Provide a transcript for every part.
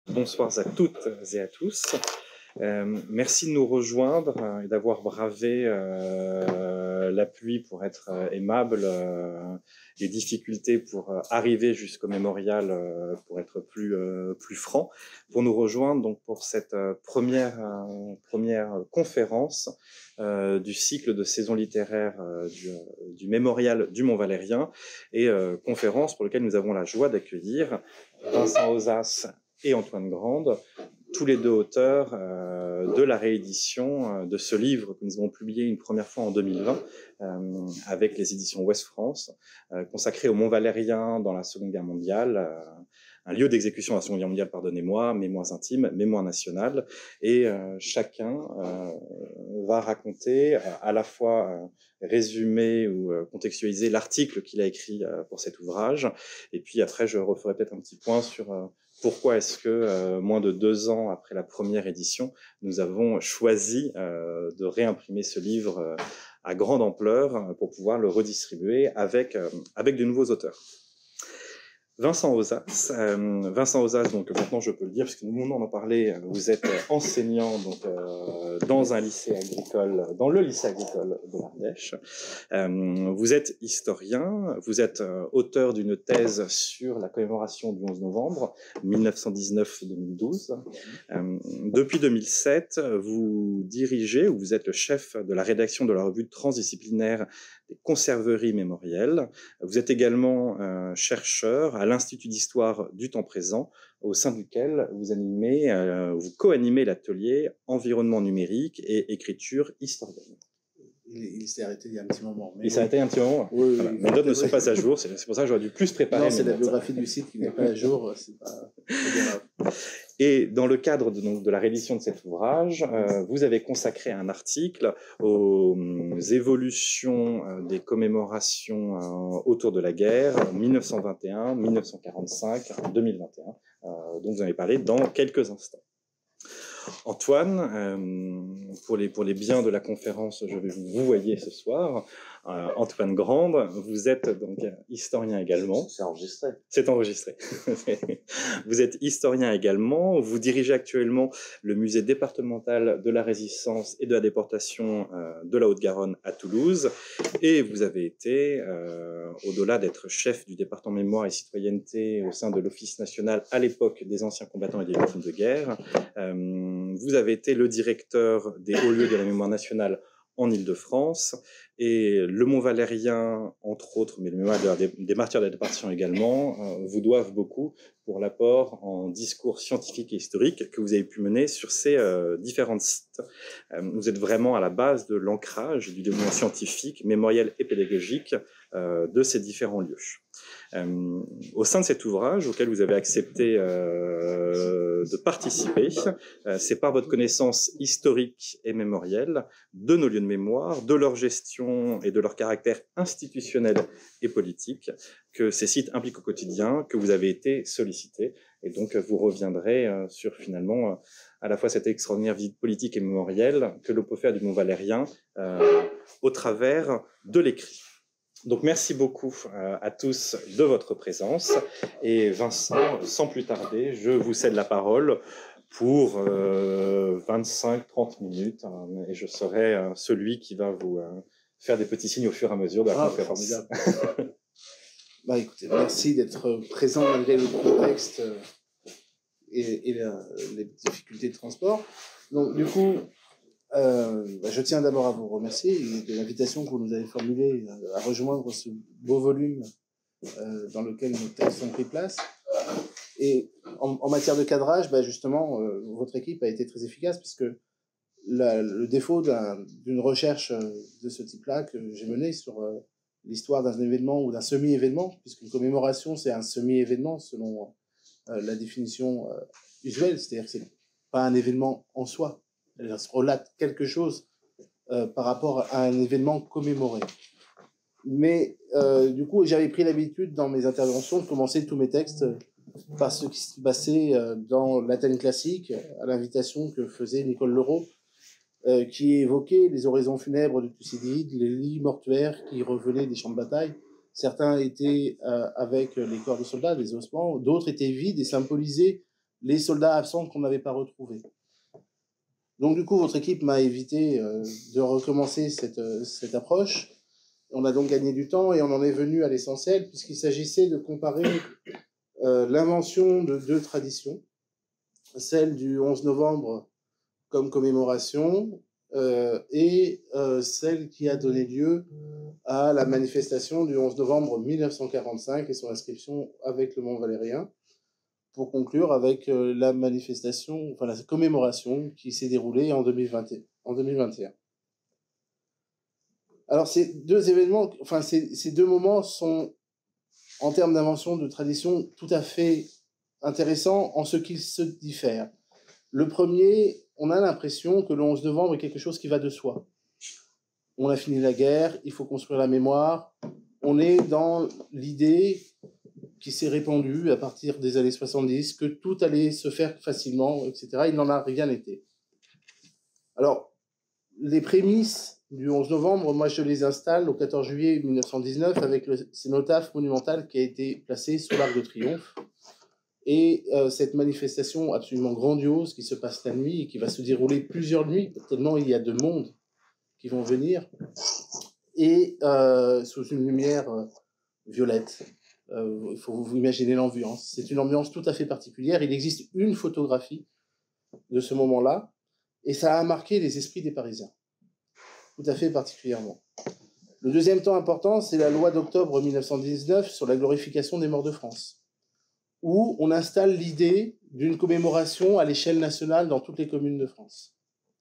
Bonsoir à toutes et à tous. Merci de nous rejoindre et d'avoir bravé la pluie pour être aimable, les difficultés pour arriver jusqu'au mémorial pour être plus franc, pour nous rejoindre donc pour cette première conférence du cycle de saison littéraire du mémorial du Mont Valérien et conférence pour laquelle nous avons la joie d'accueillir Vincent Ozas et Antoine Grande, tous les deux auteurs de la réédition de ce livre que nous avons publié une première fois en 2020 avec les éditions Ouest France, consacré au Mont Valérien dans la Seconde Guerre mondiale, un lieu d'exécution à la Seconde Guerre mondiale, pardonnez-moi, mémoires intimes, mémoire nationale, et chacun va raconter à la fois résumer ou contextualiser l'article qu'il a écrit pour cet ouvrage, et puis après je referai peut-être un petit point sur pourquoi est-ce que, moins de 2 ans après la première édition, nous avons choisi de réimprimer ce livre à grande ampleur pour pouvoir le redistribuer avec de nouveaux auteurs. Vincent Ozas, donc maintenant je peux le dire, puisque nous venons d'en parler, vous êtes enseignant donc, dans un lycée agricole, dans le lycée agricole de l'Ardèche. Vous êtes historien, vous êtes auteur d'une thèse sur la commémoration du 11 novembre 1919-2012. Depuis 2007, vous dirigez, ou vous êtes le chef de la rédaction de la revue transdisciplinaire des conserveries mémorielles. Vous êtes également chercheur à l'Institut d'histoire du temps présent, au sein duquel vous co-animez l'atelier environnement numérique et écriture historienne. Il s'est arrêté il y a un petit moment. Il s'est arrêté un petit moment. Oui, voilà. Mes notes ne sont pas à jour, c'est pour ça que j'aurais dû plus préparer. Non, c'est la biographie du site qui n'est pas à jour, c'est pas grave. Et dans le cadre de la réédition de cet ouvrage, vous avez consacré un article aux évolutions des commémorations autour de la guerre, 1921, 1945, 2021, dont vous en avez parlé dans quelques instants. Antoine, pour les biens de la conférence, je vais vous voyer ce soir. Antoine Grande, vous êtes donc historien également. C'est enregistré. C'est enregistré. Vous êtes historien également. Vous dirigez actuellement le musée départemental de la Résistance et de la déportation de la Haute-Garonne à Toulouse. Et vous avez été, au-delà d'être chef du département mémoire et citoyenneté au sein de l'Office national à l'époque des anciens combattants et des victimes de guerre, vous avez été le directeur des hauts lieux de la mémoire nationale en Île-de-France, et le Mont Valérien, entre autres, mais le mémoire des martyrs de la déportation également, vous doivent beaucoup pour l'apport en discours scientifique et historique que vous avez pu mener sur ces différents sites. Vous êtes vraiment à la base de l'ancrage du développement scientifique, mémoriel et pédagogique de ces différents lieux. Au sein de cet ouvrage, auquel vous avez accepté de participer, c'est par votre connaissance historique et mémorielle de nos lieux de mémoire, de leur gestion et de leur caractère institutionnel et politique que ces sites impliquent au quotidien, que vous avez été sollicité. Et donc, vous reviendrez sur finalement à la fois cette extraordinaire visite politique et mémorielle que l'on peut faire du Mont Valérien au travers de l'écrit. Donc merci beaucoup à tous de votre présence, et Vincent, sans plus tarder, je vous cède la parole pour 25-30 minutes, et je serai celui qui va vous faire des petits signes au fur et à mesure de la conférence. Formidable. Bah écoutez, merci d'être présent malgré le contexte et les difficultés de transport. Donc du coup, je tiens d'abord à vous remercier de l'invitation que vous nous avez formulée à rejoindre ce beau volume dans lequel nos textes ont pris place. Et en matière de cadrage, justement, votre équipe a été très efficace, puisque le défaut d'une recherche de ce type-là que j'ai menée sur l'histoire d'un événement ou d'un semi-événement, puisqu'une commémoration, c'est un semi-événement selon la définition usuelle, c'est-à-dire que c'est pas un événement en soi. Elle relate quelque chose par rapport à un événement commémoré. Mais du coup, j'avais pris l'habitude dans mes interventions de commencer tous mes textes par ce qui se passait dans l'Athènes classique, à l'invitation que faisait Nicole Leroux, qui évoquait les oraisons funèbres de Thucydide, les lits mortuaires qui revenaient des champs de bataille. Certains étaient avec les corps de soldats, les ossements, d'autres étaient vides et symbolisaient les soldats absents qu'on n'avait pas retrouvés. Donc du coup, votre équipe m'a évité de recommencer cette approche. On a donc gagné du temps et on en est venu à l'essentiel, puisqu'il s'agissait de comparer l'invention de deux traditions, celle du 11 novembre comme commémoration et celle qui a donné lieu à la manifestation du 11 novembre 1945 et son inscription avec le Mont Valérien, pour conclure avec la manifestation, enfin la commémoration qui s'est déroulée en 2021. Alors ces deux événements, enfin ces deux moments sont, en termes d'invention de tradition, tout à fait intéressants en ce qu'ils se diffèrent. Le premier, on a l'impression que le 11 novembre est quelque chose qui va de soi. On a fini la guerre, il faut construire la mémoire. On est dans l'idée qui s'est répandue à partir des années 70, que tout allait se faire facilement, etc. Il n'en a rien été. Alors, les prémices du 11 novembre, moi je les installe au 14 juillet 1919 avec le cénotaphe monumental qui a été placé sous l'Arc de Triomphe. Et cette manifestation absolument grandiose qui se passe la nuit et qui va se dérouler plusieurs nuits, tellement il y a de monde qui vont venir, et sous une lumière violette. Il faut vous imaginer l'ambiance. C'est une ambiance tout à fait particulière. Il existe une photographie de ce moment-là, et ça a marqué les esprits des Parisiens, tout à fait particulièrement. Le deuxième temps important, c'est la loi d'octobre 1919 sur la glorification des morts de France, où on installe l'idée d'une commémoration à l'échelle nationale dans toutes les communes de France.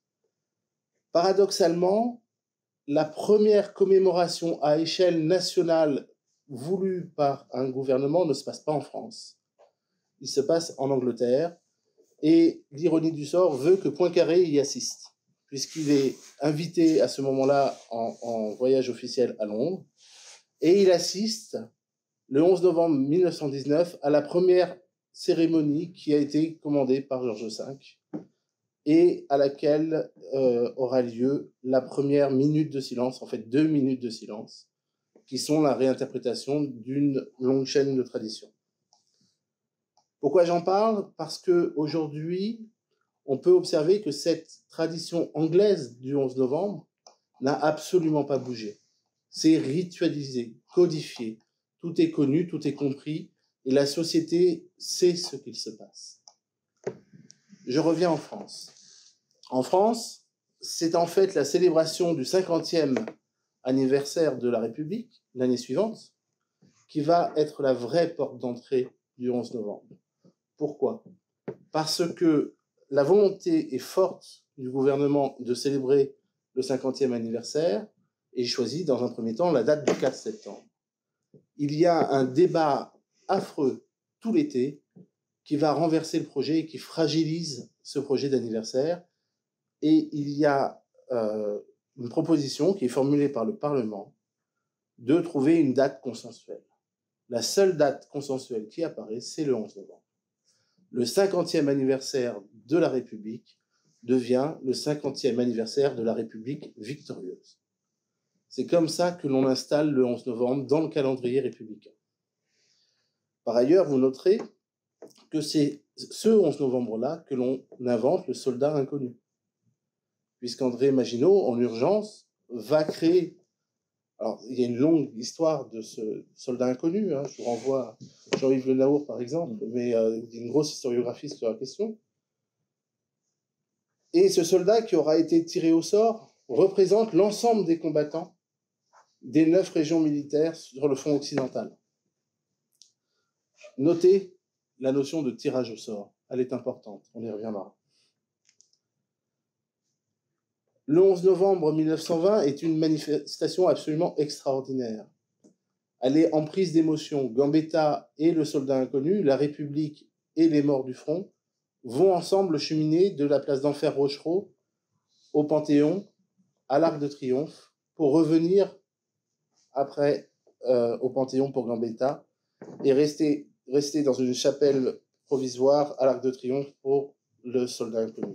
Paradoxalement, la première commémoration à échelle nationale voulue par un gouvernement ne se passe pas en France. Il se passe en Angleterre, et l'ironie du sort veut que Poincaré y assiste, puisqu'il est invité à ce moment-là en voyage officiel à Londres, et il assiste le 11 novembre 1919 à la première cérémonie qui a été commandée par George V et à laquelle aura lieu la première minute de silence, en fait 2 minutes de silence, qui sont la réinterprétation d'une longue chaîne de traditions. Pourquoi j'en parle? Parce qu'aujourd'hui, on peut observer que cette tradition anglaise du 11 novembre n'a absolument pas bougé. C'est ritualisé, codifié. Tout est connu, tout est compris, et la société sait ce qu'il se passe. Je reviens en France. En France, c'est en fait la célébration du 50e anniversaire de la République, l'année suivante, qui va être la vraie porte d'entrée du 11 novembre. Pourquoi? Parce que la volonté est forte du gouvernement de célébrer le 50e anniversaire, et il choisit dans un premier temps la date du 4 septembre. Il y a un débat affreux tout l'été qui va renverser le projet et qui fragilise ce projet d'anniversaire. Et il y a une proposition qui est formulée par le Parlement de trouver une date consensuelle. La seule date consensuelle qui apparaît, c'est le 11 novembre. Le 50e anniversaire de la République devient le 50e anniversaire de la République victorieuse. C'est comme ça que l'on installe le 11 novembre dans le calendrier républicain. Par ailleurs, vous noterez que c'est ce 11 novembre-là que l'on invente le soldat inconnu. Puisqu'André Maginot, en urgence, va créer... Alors, il y a une longue histoire de ce soldat inconnu, hein. Je vous renvoie à Jean-Yves Le Naour, par exemple, mais il y a une grosse historiographie sur la question. Et ce soldat qui aura été tiré au sort représente l'ensemble des combattants des 9 régions militaires sur le front occidental. Notez la notion de tirage au sort. Elle est importante, on y reviendra. Le 11 novembre 1920 est une manifestation absolument extraordinaire. Elle est en prise d'émotion. Gambetta et le soldat inconnu, la République et les morts du front vont ensemble cheminer de la place d'Enfer Rochereau au Panthéon, à l'Arc de Triomphe, pour revenir après au Panthéon pour Gambetta et rester dans une chapelle provisoire à l'Arc de Triomphe pour le soldat inconnu.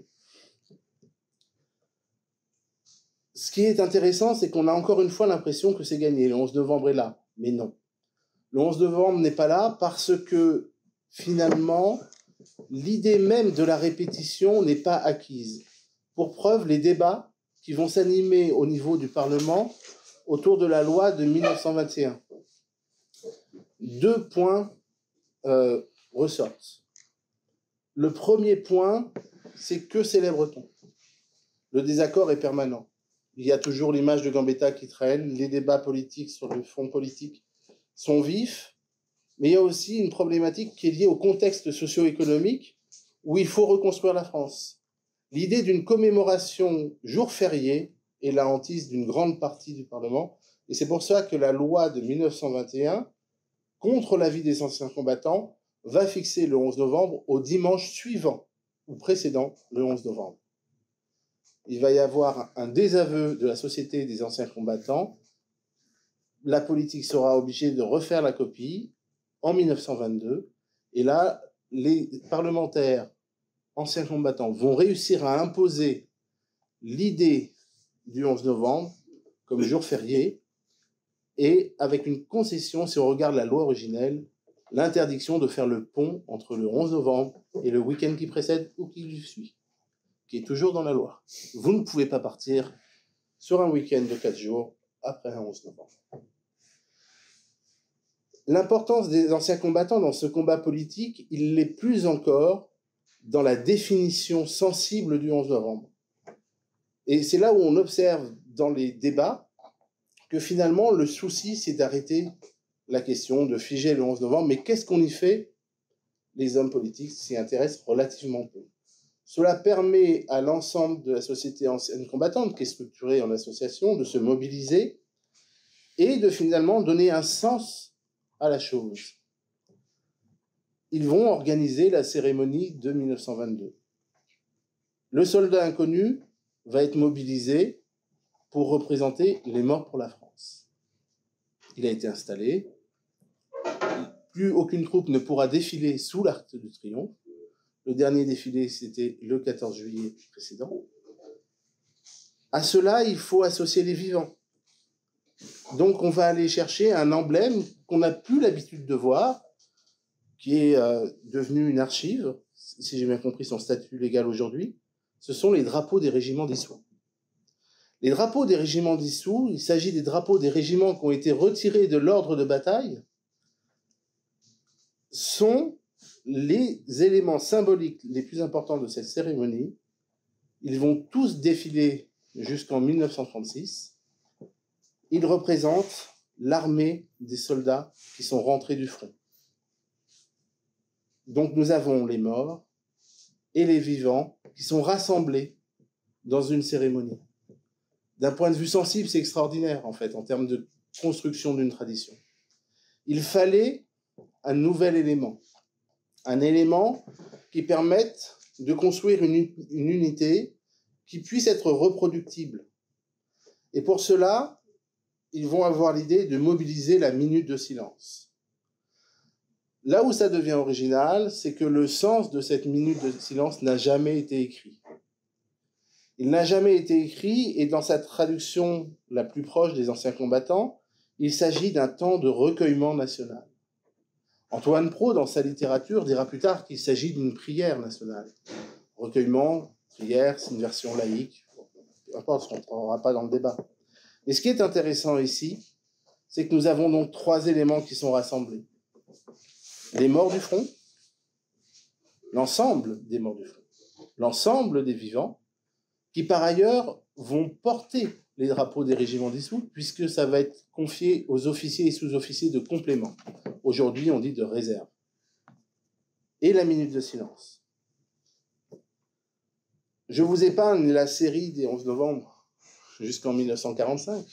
Ce qui est intéressant, c'est qu'on a encore une fois l'impression que c'est gagné. Le 11 novembre est là, mais non. Le 11 novembre n'est pas là parce que, finalement, l'idée même de la répétition n'est pas acquise. Pour preuve, les débats qui vont s'animer au niveau du Parlement autour de la loi de 1921. 2 points ressortent. Le premier point, c'est que célèbre-t-on? Le désaccord est permanent. Il y a toujours l'image de Gambetta qui traîne, les débats politiques sur le fond politique sont vifs, mais il y a aussi une problématique qui est liée au contexte socio-économique où il faut reconstruire la France. L'idée d'une commémoration jour férié est la hantise d'une grande partie du Parlement, et c'est pour ça que la loi de 1921, contre l'avis des anciens combattants, va fixer le 11 novembre au dimanche suivant ou précédent le 11 novembre. Il va y avoir un désaveu de la Société des anciens combattants. La politique sera obligée de refaire la copie en 1922. Et là, les parlementaires anciens combattants vont réussir à imposer l'idée du 11 novembre comme jour férié et avec une concession, si on regarde la loi originelle, l'interdiction de faire le pont entre le 11 novembre et le week-end qui précède ou qui lui suit, qui est toujours dans la loi. Vous ne pouvez pas partir sur un week-end de 4 jours après un 11 novembre. L'importance des anciens combattants dans ce combat politique, il l'est plus encore dans la définition sensible du 11 novembre. Et c'est là où on observe dans les débats que finalement le souci c'est d'arrêter la question, de figer le 11 novembre, mais qu'est-ce qu'on y fait? Les hommes politiques s'y intéressent relativement peu. Cela permet à l'ensemble de la société ancienne combattante, qui est structurée en association, de se mobiliser et de finalement donner un sens à la chose. Ils vont organiser la cérémonie de 1922. Le soldat inconnu va être mobilisé pour représenter les morts pour la France. Il a été installé. Plus aucune troupe ne pourra défiler sous l'Arc de Triomphe. Le dernier défilé, c'était le 14 juillet précédent. À cela, il faut associer les vivants. Donc, on va aller chercher un emblème qu'on n'a plus l'habitude de voir, qui est devenu une archive, si j'ai bien compris son statut légal aujourd'hui. Ce sont les drapeaux des régiments dissous. Les drapeaux des régiments dissous, il s'agit des drapeaux des régiments qui ont été retirés de l'ordre de bataille, sont les éléments symboliques les plus importants de cette cérémonie. Ils vont tous défiler jusqu'en 1936. Ils représentent l'armée des soldats qui sont rentrés du front. Donc nous avons les morts et les vivants qui sont rassemblés dans une cérémonie. D'un point de vue sensible, c'est extraordinaire en fait, en termes de construction d'une tradition. Il fallait un nouvel élément. Un élément qui permette de construire une unité qui puisse être reproductible. Et pour cela, ils vont avoir l'idée de mobiliser la minute de silence. Là où ça devient original, c'est que le sens de cette minute de silence n'a jamais été écrit. Il n'a jamais été écrit, et dans sa traduction la plus proche des anciens combattants, il s'agit d'un temps de recueillement national. Antoine Pro, dans sa littérature, dira plus tard qu'il s'agit d'une prière nationale. Recueillement, prière, c'est une version laïque. Peu importe, on ne rentrera pas dans le débat. Mais ce qui est intéressant ici, c'est que nous avons donc 3 éléments qui sont rassemblés. Les morts du front, l'ensemble des morts du front, l'ensemble des vivants, qui par ailleurs vont porter les drapeaux des régiments dissous, puisque ça va être confié aux officiers et sous-officiers de complément. Aujourd'hui, on dit de réserve. Et la minute de silence. Je vous épargne la série des 11 novembre jusqu'en 1945.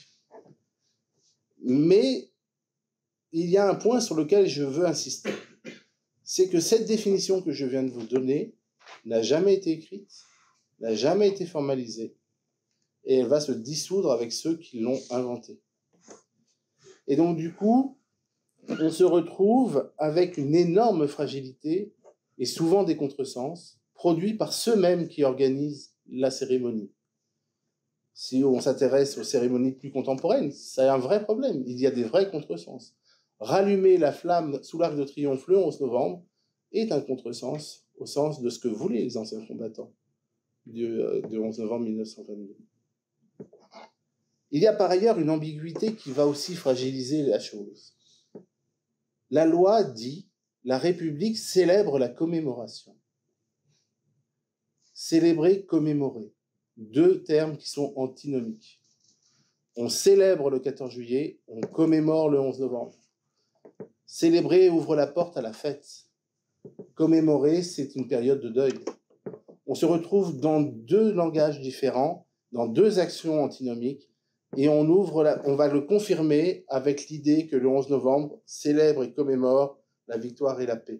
Mais il y a un point sur lequel je veux insister. C'est que cette définition que je viens de vous donner n'a jamais été écrite, n'a jamais été formalisée, et elle va se dissoudre avec ceux qui l'ont inventée. Et donc, du coup, on se retrouve avec une énorme fragilité et souvent des contresens produits par ceux-mêmes qui organisent la cérémonie. Si on s'intéresse aux cérémonies plus contemporaines, c'est un vrai problème. Il y a des vrais contresens. Rallumer la flamme sous l'Arc de Triomphe le 11 novembre est un contresens au sens de ce que voulaient les anciens combattants du 11 novembre 1922. Il y a par ailleurs une ambiguïté qui va aussi fragiliser la chose. La loi dit « la République célèbre la commémoration ». Célébrer, commémorer, deux termes qui sont antinomiques. On célèbre le 14 juillet, on commémore le 11 novembre. Célébrer ouvre la porte à la fête. Commémorer, c'est une période de deuil. On se retrouve dans deux langages différents, dans deux actions antinomiques, et on va le confirmer avec l'idée que le 11 novembre célèbre et commémore la victoire et la paix.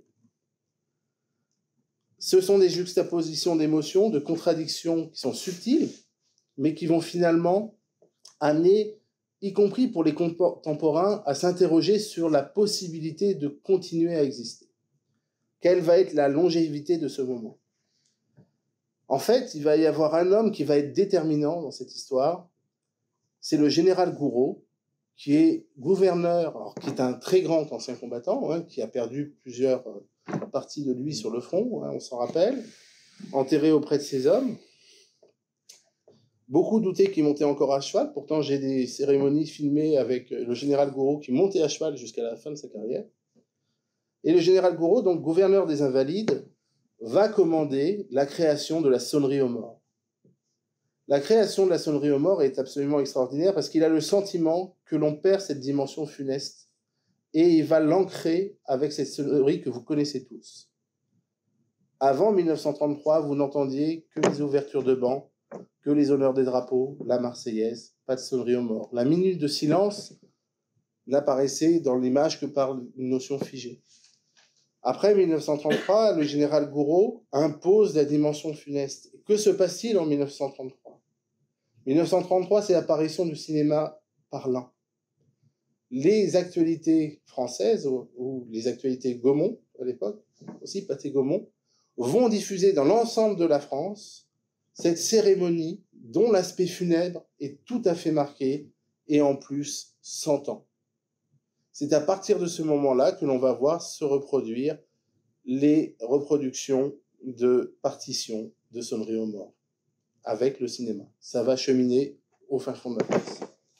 Ce sont des juxtapositions d'émotions, de contradictions qui sont subtiles, mais qui vont finalement amener, y compris pour les contemporains, à s'interroger sur la possibilité de continuer à exister. Quelle va être la longévité de ce moment? En fait, il va y avoir un homme qui va être déterminant dans cette histoire, c'est le général Gouraud, qui est gouverneur, alors qui est un très grand ancien combattant, hein, qui a perdu plusieurs parties de lui sur le front, hein, on s'en rappelle, enterré auprès de ses hommes. Beaucoup doutaient qu'il montait encore à cheval, pourtant j'ai des cérémonies filmées avec le général Gouraud qui montait à cheval jusqu'à la fin de sa carrière. Et le général Gouraud, donc gouverneur des Invalides, va commander la création de la sonnerie aux morts. La création de la sonnerie aux morts est absolument extraordinaire parce qu'il a le sentiment que l'on perd cette dimension funeste et il va l'ancrer avec cette sonnerie que vous connaissez tous. Avant 1933, vous n'entendiez que les ouvertures de bancs, que les honneurs des drapeaux, la Marseillaise, pas de sonnerie aux morts. La minute de silence n'apparaissait dans l'image que par une notion figée. Après 1933, le général Gouraud impose la dimension funeste. Que se passe-t-il en 1933 ? 1933, c'est l'apparition du cinéma parlant. Les actualités françaises, ou les actualités Gaumont à l'époque, aussi Pathé Gaumont, vont diffuser dans l'ensemble de la France cette cérémonie dont l'aspect funèbre est tout à fait marqué et en plus 100 ans. C'est à partir de ce moment-là que l'on va voir se reproduire les reproductions de partitions de sonneries aux morts avec le cinéma. Ça va cheminer au fin fond de la France.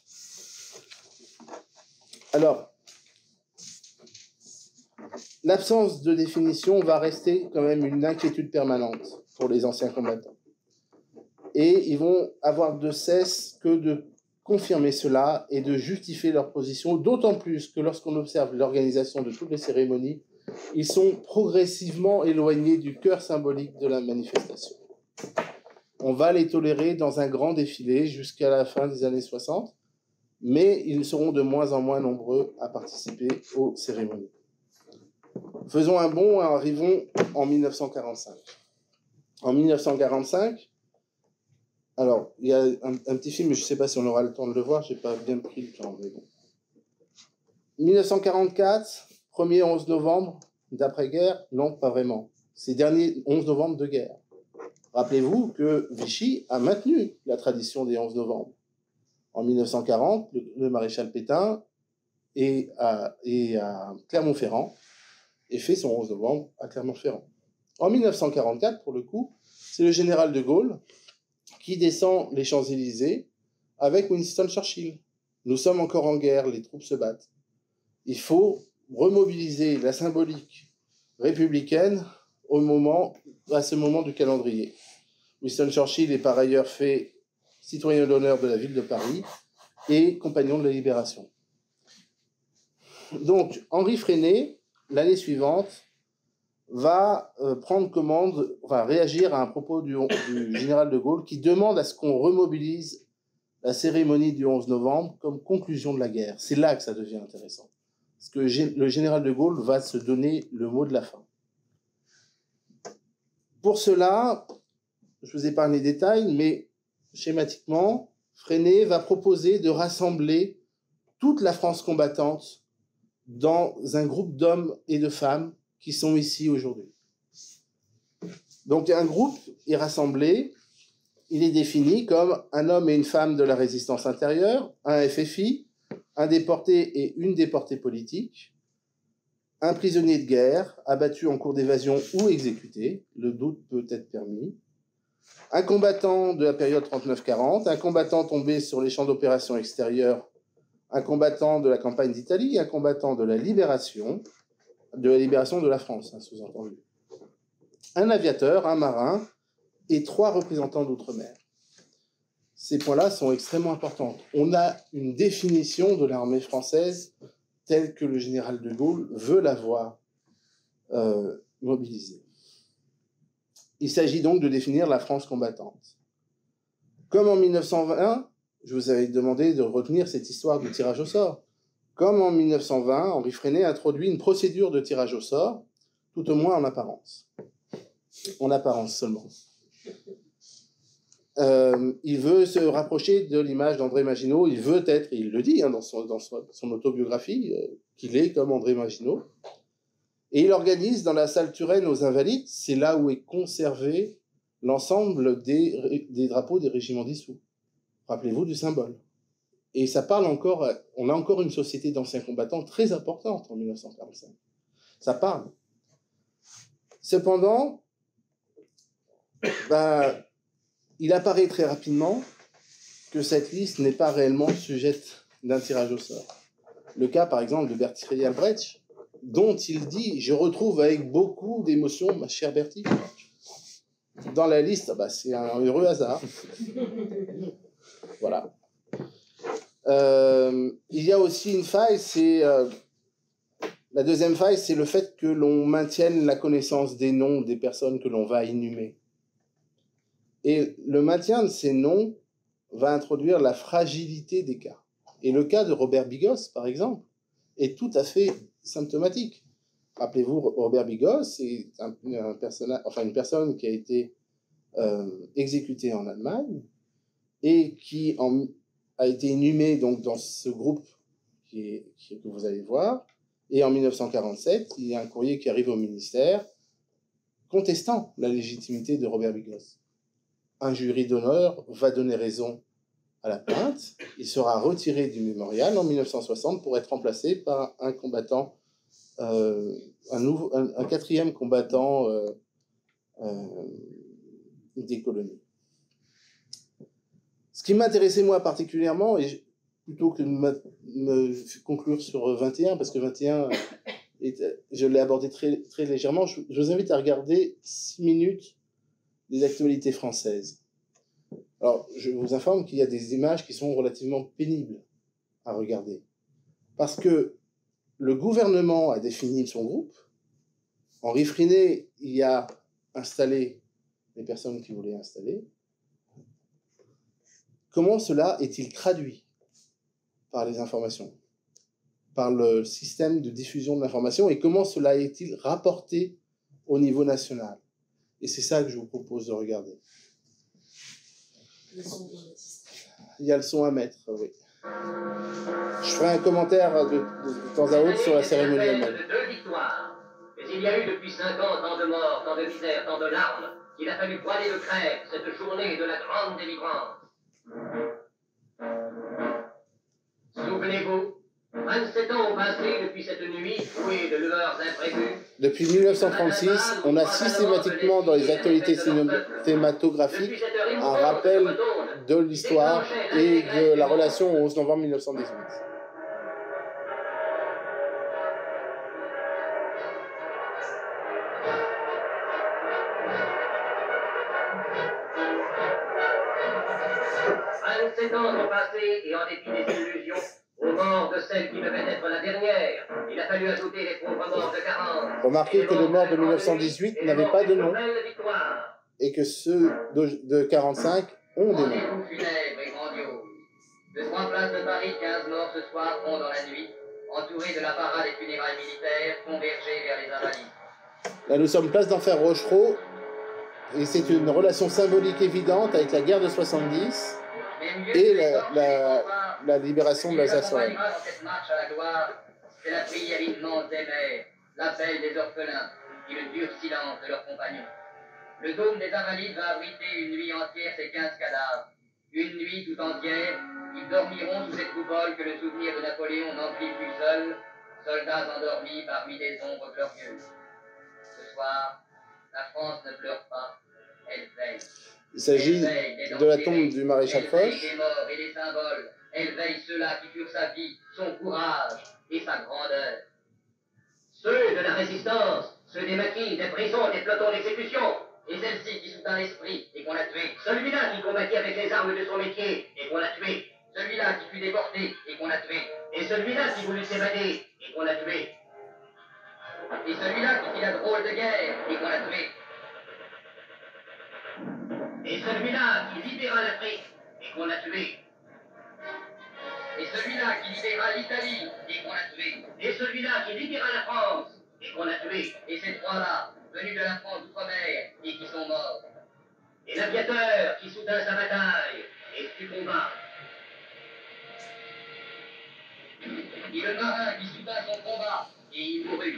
Alors, l'absence de définition va rester quand même une inquiétude permanente pour les anciens combattants. Et ils vont avoir de cesse que de confirmer cela et de justifier leur position, d'autant plus que lorsqu'on observe l'organisation de toutes les cérémonies, ils sont progressivement éloignés du cœur symbolique de la manifestation. On va les tolérer dans un grand défilé jusqu'à la fin des années 60, mais ils seront de moins en moins nombreux à participer aux cérémonies. Faisons un bond et arrivons en 1945. En 1945, alors, il y a un petit film, mais je ne sais pas si on aura le temps de le voir, je n'ai pas bien pris le temps, mais bon. 1944, 1er 11 novembre d'après-guerre, non, pas vraiment. C'est dernier 11 novembre de guerre. Rappelez-vous que Vichy a maintenu la tradition des 11 novembre. En 1940, le maréchal Pétain est à Clermont-Ferrand et fait son 11 novembre à Clermont-Ferrand. En 1944, pour le coup, c'est le général de Gaulle qui descend les Champs-Élysées avec Winston Churchill. Nous sommes encore en guerre, les troupes se battent. Il faut remobiliser la symbolique républicaine à ce moment du calendrier. Winston Churchill est par ailleurs fait citoyen d'honneur de la ville de Paris et compagnon de la Libération. Donc, Henri Freinet, l'année suivante, va réagir à un propos du général de Gaulle qui demande à ce qu'on remobilise la cérémonie du 11 novembre comme conclusion de la guerre. C'est là que ça devient intéressant. Parce que le général de Gaulle va se donner le mot de la fin. Pour cela, je vous épargne les détails, mais schématiquement, Freinet va proposer de rassembler toute la France combattante dans un groupe d'hommes et de femmes qui sont ici aujourd'hui. Donc un groupe est rassemblé, il est défini comme un homme et une femme de la résistance intérieure, un FFI, un déporté et une déportée politique, un prisonnier de guerre abattu en cours d'évasion ou exécuté, le doute peut être permis, un combattant de la période 39-40, un combattant tombé sur les champs d'opération extérieurs, un combattant de la campagne d'Italie, un combattant de la libération de la France, hein, sous-entendu, un aviateur, un marin et 3 représentants d'outre-mer. Ces points-là sont extrêmement importants. On a une définition de l'armée française telle que le général de Gaulle veut la voir mobilisée. Il s'agit donc de définir la France combattante. Comme en 1920, je vous avais demandé de retenir cette histoire du tirage au sort. Comme en 1920, Henri Freinet introduit une procédure de tirage au sort, tout au moins en apparence. En apparence seulement. Il veut se rapprocher de l'image d'André Maginot. Il veut être, et il le dit hein, dans son autobiographie, qu'il est comme André Maginot. Et il organise dans la salle Turenne aux Invalides, c'est là où est conservé l'ensemble des drapeaux des régiments dissous. Rappelez-vous du symbole. Et ça parle encore, on a encore une société d'anciens combattants très importante en 1945. Ça parle. Cependant, il apparaît très rapidement que cette liste n'est pas réellement sujette d'un tirage au sort. Le cas, par exemple, de Bertie Albrecht, dont il dit « Je retrouve avec beaucoup d'émotion ma chère Bertie ». Dans la liste, c'est un heureux hasard. Voilà. Il y a aussi une faille, la deuxième faille, c'est le fait que l'on maintienne la connaissance des noms des personnes que l'on va inhumer. Et le maintien de ces noms va introduire la fragilité des cas. Et le cas de Robert Bigos, par exemple, est tout à fait symptomatique. Rappelez-vous, Robert Bigos, c'est une personne qui a été exécutée en Allemagne et qui a été inhumée donc, dans ce groupe que vous allez voir. Et en 1947, il y a un courrier qui arrive au ministère contestant la légitimité de Robert Bigos. Un jury d'honneur va donner raison à la plainte. Il sera retiré du mémorial en 1960 pour être remplacé par un combattant, un quatrième combattant des colonies. Ce qui m'intéressait moi particulièrement, et plutôt que de me conclure sur 21, parce que 21, je l'ai abordé très, très légèrement, je vous invite à regarder 6 minutes des actualités françaises. Alors, je vous informe qu'il y a des images qui sont relativement pénibles à regarder. Parce que le gouvernement a défini son groupe. Henri Freinet y a installé les personnes qui voulaient installer. Comment cela est-il traduit par les informations, par le système de diffusion de l'information, et comment cela est-il rapporté au niveau national? Et c'est ça que je vous propose de regarder. Il y a le son à mettre, oui. Je ferai un commentaire de temps à autre sur la cérémonie elle-même. Mais il y a eu depuis 5 ans tant de morts, tant de misère, tant de larmes, qu'il a fallu voiler le crêpe cette journée de la grande délivrance. Souvenez-vous, 27 ans ont passé depuis cette nuit trouée de lueurs imprévues. Depuis 1936, on a systématiquement dans les actualités cinématographiques un rappel de l'histoire et de la relation au 11 novembre 1918. Ans sont passés et en dépit des illusions, aux morts de celle qui devait être la dernière, il a fallu ajouter les pauvres morts de 40. Remarquez que les morts de 1918 n'avaient pas de nom et que ceux de 45 ont des noms. Rendez-vous funèbre et grandiose. De 3 places de Paris, 15 morts ce soir vont dans la nuit, entourés de la parade des funérailles militaires, convergés vers les Invalides. Là, nous sommes place d'Enfer Rochereau et c'est une relation symbolique évidente avec la guerre de 70. Et la libération de l'Alsace-Lorraine. Cette marche à la gloire, c'est la prière immense des mères, l'appel des orphelins et le dur silence de leurs compagnons. Le dôme des Invalides va abriter une nuit entière ces 15 cadavres. Une nuit tout entière, ils dormiront sous cette coupole que le souvenir de Napoléon n'emplit plus seul, soldats endormis parmi des ombres glorieuses. Ce soir, la France ne pleure pas, elle veille. Il s'agit de la tombe du maréchal Foch. Elle veille des morts et des symboles. Elle veille ceux-là qui furent sa vie, son courage et sa grandeur. Ceux de la résistance, ceux des maquis, des prisons, des pelotons d'exécution, et celle-ci qui soutint l'esprit et qu'on a tué. Celui-là qui combattit avec les armes de son métier et qu'on a tué. Celui-là qui fut déporté et qu'on a tué. Et celui-là qui voulut s'évader et qu'on a tué. Et celui-là qui fit la drôle de guerre et qu'on a tué. Et celui-là qui libéra l'Afrique et qu'on a tué. Et celui-là qui libéra l'Italie et qu'on a tué. Et celui-là qui libéra la France et qu'on a tué. Et ces trois-là, venus de la France d'outre-mer et qui sont morts. Et l'aviateur qui soutint sa bataille et succomba. Et le marin qui soutint son combat et y mourut.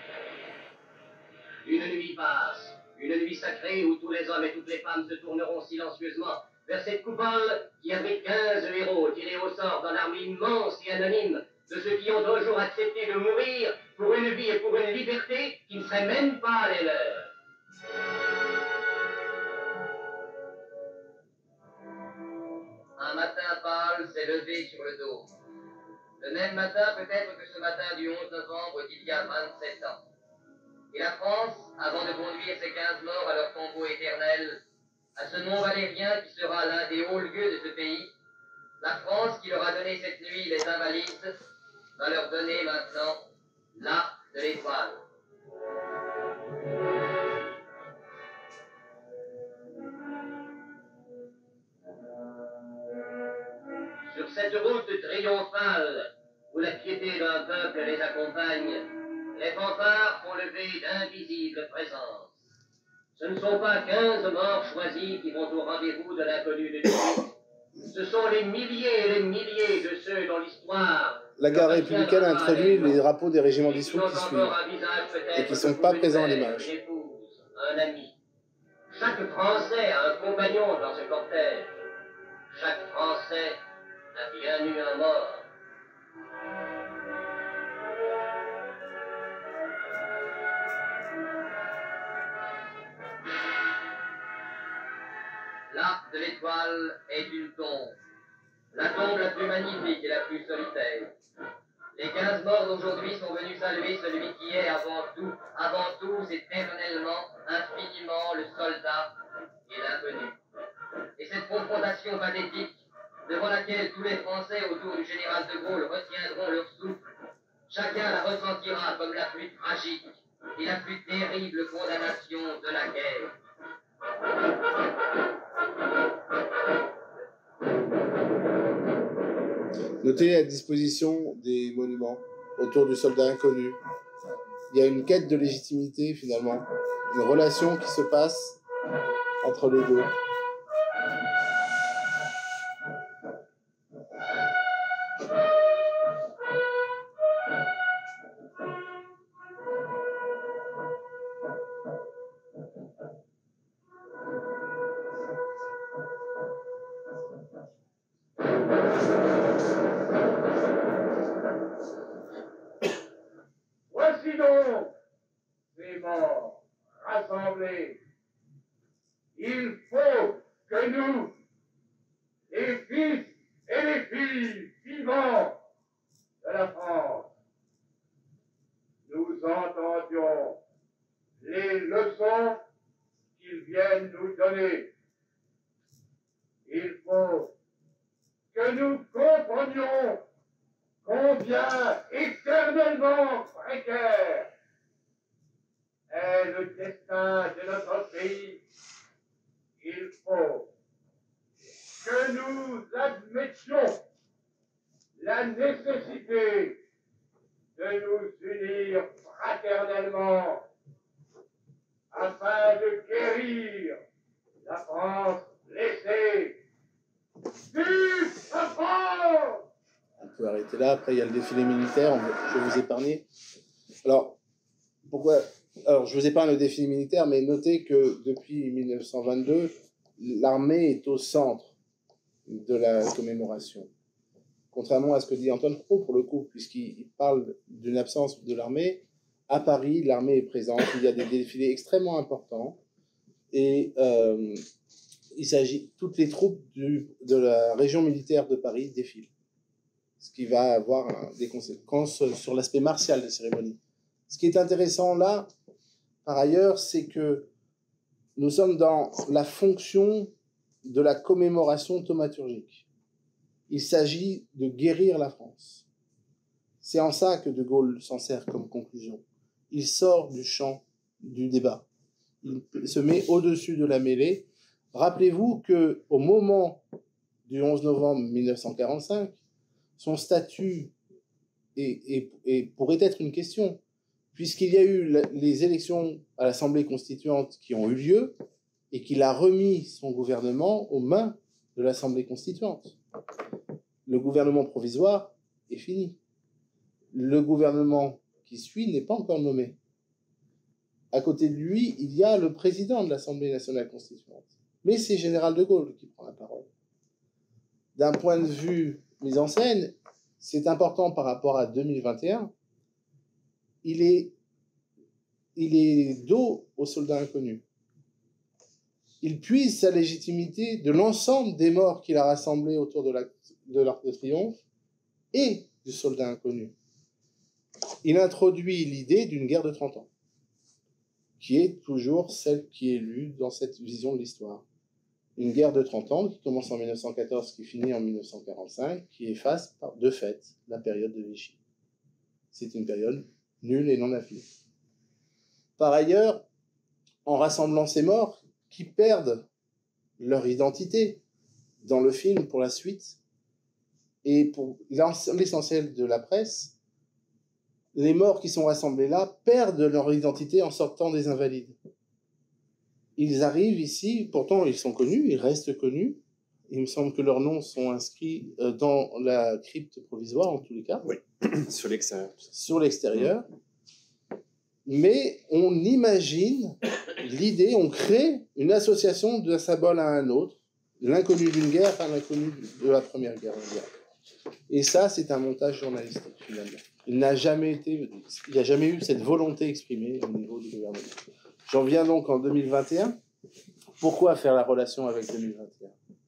Une nuit passe, une nuit sacrée où tous les hommes et toutes les femmes se tourneront silencieusement vers cette coupole qui abrite 15 héros tirés au sort dans l'armée immense et anonyme de ceux qui ont un jour accepté de mourir pour une vie et pour une liberté qui ne serait même pas les leurs. Un matin pâle s'est levé sur le dos. Le même matin peut-être que ce matin du 11 novembre d'il y a 27 ans. Et la France, avant de conduire ces 15 morts à leur tombeau éternel, à ce nom valérien qui sera l'un des hauts lieux de ce pays, la France qui leur a donné cette nuit les Invalides, va leur donner maintenant l'arc de l'étoile. Sur cette route triomphale, où la piété d'un peuple les accompagne, les fanfares font lever d'invisibles présences. Ce ne sont pas 15 morts choisis qui vont au rendez-vous de l'inconnu de nuit. Ce sont les milliers et les milliers de ceux dont l'histoire... La garde républicaine a introduit les drapeaux des régiments dissous qui suivent et qui ne sont pas présents à l'image. Une épouse, un ami. Chaque Français a un compagnon dans ce cortège. Chaque Français a bien eu un mort. L'arc de l'étoile est une tombe. La tombe la plus magnifique et la plus solitaire. Les 15 morts d'aujourd'hui sont venus saluer celui qui est avant tous, éternellement, infiniment le soldat et l'inconnu. Et cette confrontation pathétique, devant laquelle tous les Français autour du général de Gaulle retiendront leur souffle, chacun la ressentira comme la plus tragique et la plus terrible condamnation de la guerre. Notez la disposition des monuments autour du soldat inconnu. Il y a une quête de légitimité finalement, une relation qui se passe entre les deux. Voici donc ces morts rassemblés. Il faut que nous, les fils et les filles vivants de la France, nous entendions les leçons qu'ils viennent nous donner. Il faut que nous comprenions combien éternellement précaire est le destin de notre pays. Il faut que nous admettions la nécessité de nous unir fraternellement afin de guérir la France blessée. Vive la France! On peut arrêter là. Après, il y a le défilé militaire. Je vais vous épargner. Alors, pourquoi? Alors, je vous épargne le défilé militaire, mais notez que depuis 1922, l'armée est au centre de la commémoration. contrairement à ce que dit Antoine Frot pour le coup, puisqu'il parle d'une absence de l'armée. À Paris, l'armée est présente, il y a des défilés extrêmement importants, et il s'agit, toutes les troupes de la région militaire de Paris défilent, ce qui va avoir des conséquences sur l'aspect martial des cérémonies. Ce qui est intéressant là, par ailleurs, c'est que nous sommes dans la fonction de la commémoration thaumaturgique. Il s'agit de guérir la France. C'est en ça que De Gaulle s'en sert comme conclusion. Il sort du champ du débat. Il se met au-dessus de la mêlée. Rappelez-vous qu'au moment du 11 novembre 1945, son statut pourrait être une question, puisqu'il y a eu les élections à l'Assemblée constituante qui ont eu lieu et qu'il a remis son gouvernement aux mains de l'Assemblée constituante. Le gouvernement provisoire est fini. Le gouvernement qui suit n'est pas encore nommé. À côté de lui, il y a le président de l'Assemblée nationale constituante. Mais c'est Général de Gaulle qui prend la parole. D'un point de vue mise en scène, c'est important par rapport à 2021. Il est dos aux soldats inconnus. Il puise sa légitimité de l'ensemble des morts qu'il a rassemblés autour de l'Arc de Triomphe et du soldat inconnu. Il introduit l'idée d'une guerre de 30 ans, qui est toujours celle qui est lue dans cette vision de l'histoire. Une guerre de 30 ans qui commence en 1914, qui finit en 1945, qui efface de fait la période de Vichy. C'est une période nulle et non affiliée. Par ailleurs, en rassemblant ces morts qui perdent leur identité dans le film pour la suite, et pour l'essentiel de la presse, les morts qui sont rassemblés là perdent leur identité en sortant des Invalides. Ils arrivent ici, pourtant ils sont connus, ils restent connus. Il me semble que leurs noms sont inscrits dans la crypte provisoire, en tous les cas. Oui, sur l'extérieur. Sur l'extérieur. Mais on imagine l'idée, on crée une association d'un symbole à un autre, l'inconnu d'une guerre par l'inconnu de la Première Guerre mondiale. Et ça, c'est un montage journalistique, finalement. Il n'y a jamais eu cette volonté exprimée au niveau du gouvernement. J'en viens donc en 2021. Pourquoi faire la relation avec 2021 ?